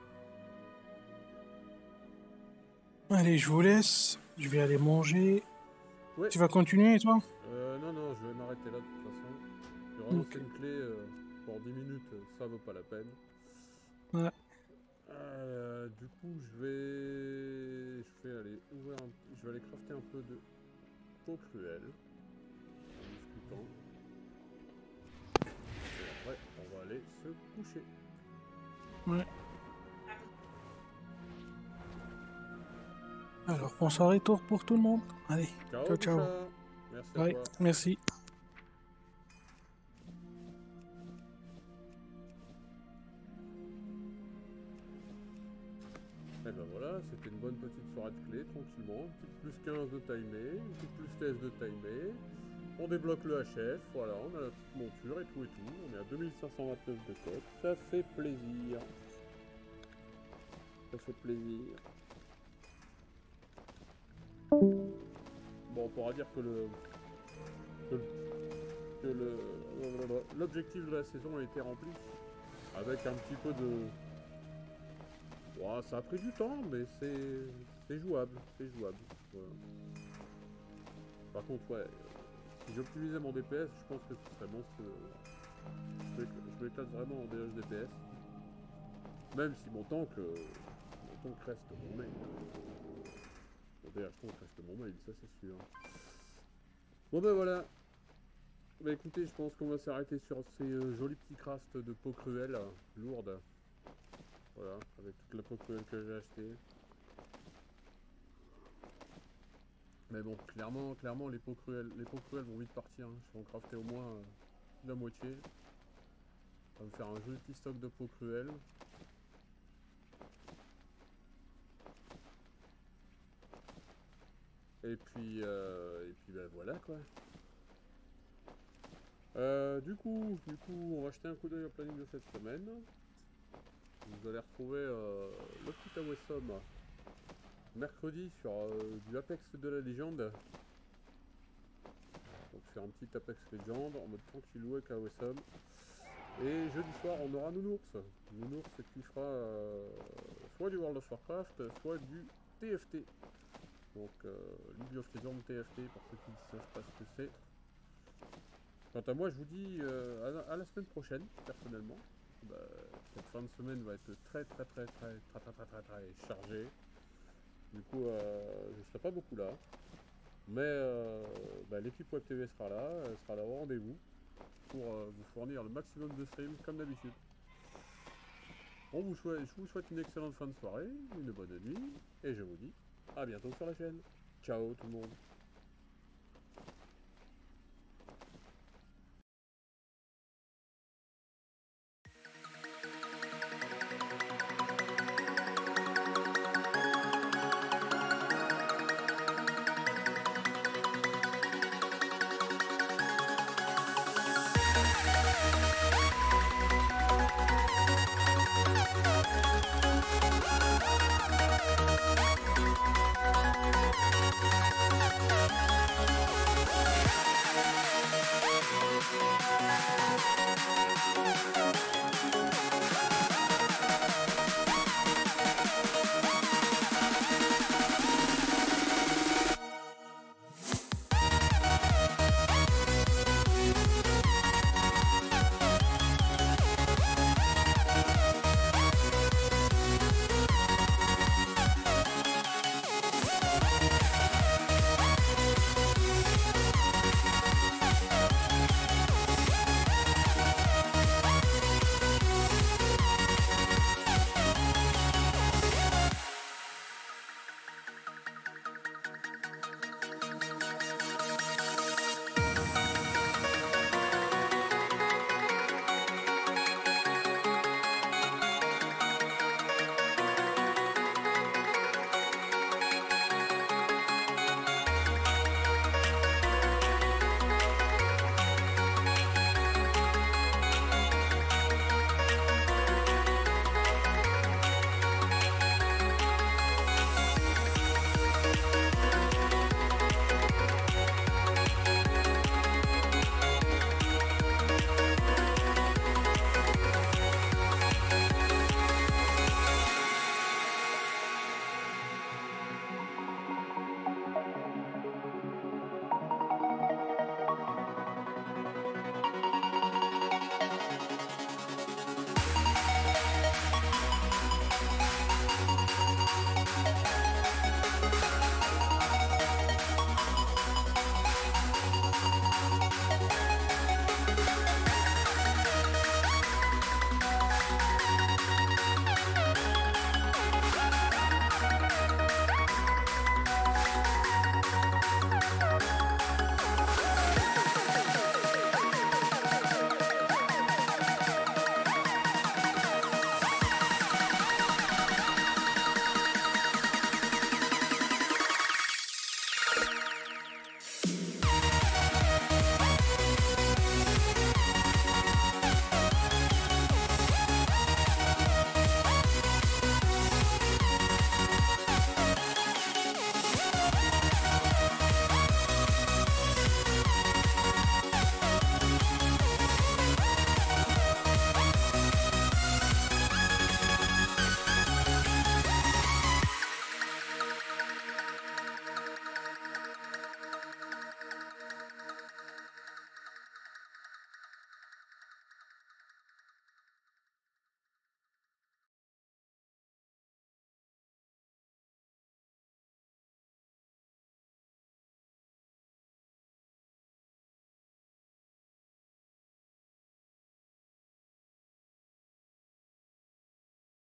[SPEAKER 5] Allez, je vous laisse. Je vais aller manger.
[SPEAKER 1] Ouais.
[SPEAKER 5] Tu vas continuer, toi?
[SPEAKER 1] Euh, non, non, je vais m'arrêter là de toute façon. Je vais relancer
[SPEAKER 5] Ok.
[SPEAKER 1] une clé euh, pour dix minutes, ça vaut pas la peine.
[SPEAKER 5] Ouais.
[SPEAKER 1] Euh, du coup, je vais... Je vais aller ouvrir un... Je vais aller crafter un peu de peau cruelle. En discutant. Et après, on va aller se coucher.
[SPEAKER 5] Ouais. Alors, bon soirée tour pour tout le monde. Allez,
[SPEAKER 1] Ciao,
[SPEAKER 5] ciao, ciao.
[SPEAKER 1] Bouchard. Merci à
[SPEAKER 5] Ouais,
[SPEAKER 1] toi.
[SPEAKER 5] merci.
[SPEAKER 1] Et ben voilà, c'était une bonne petite soirée de clés, tranquillement. Une petite plus quinze de timé, une petite plus seize de timé. On débloque le H F, voilà, on a la petite monture et tout et tout. On est à deux mille cinq cent vingt-neuf de cote, ça fait plaisir. Ça fait plaisir. Bon, on pourra dire que le... que le... que le... l'objectif de la saison a été rempli. Avec un petit peu de... Ouais, ça a pris du temps, mais c'est c'est jouable, c'est jouable. Voilà. Par contre, ouais, si j'optimisais mon D P S, je pense que ce serait monstrueux. Je m'éclate vraiment en D H D P S. Même si mon tank, euh, mon tank reste mon main. Mon D H tank reste mon main, ça c'est sûr. Bon ben voilà. Bah écoutez, je pense qu'on va s'arrêter sur ces euh, jolis petits crafts de peau cruelle, lourde. Voilà, avec toute la peau cruelle que j'ai achetée. Mais bon, clairement, clairement, les peaux cruelles, les peaux cruelles vont vite partir. Hein. Je vais en crafter au moins euh, la moitié. On va me faire un joli petit stock de peau cruelle. Et puis, euh, et puis ben voilà quoi. Euh, du coup, du coup, on va jeter un coup d'œil au planning de cette semaine. Vous allez retrouver euh, le petit Awesome mercredi sur euh, du Apex de la légende. Donc faire un petit Apex Legend en mode tranquillou avec Awesome. Et jeudi soir on aura Nounours. Nounours qui fera euh, soit du World of Warcraft, soit du T F T. Donc euh, League of Legends T F T pour ceux qui ne savent pas ce que c'est. Quant à moi je vous dis euh, à, à la semaine prochaine personnellement. Bah, cette fin de semaine va être très très très très très très très très, très chargée. Du coup, euh, je ne serai pas beaucoup là. Mais euh, bah, l'équipe Web T V sera là, elle sera là au rendez-vous pour euh, vous fournir le maximum de streams comme d'habitude. On vous souhaite, je vous souhaite une excellente fin de soirée, une bonne nuit, et je vous dis à bientôt sur la chaîne. Ciao tout le monde.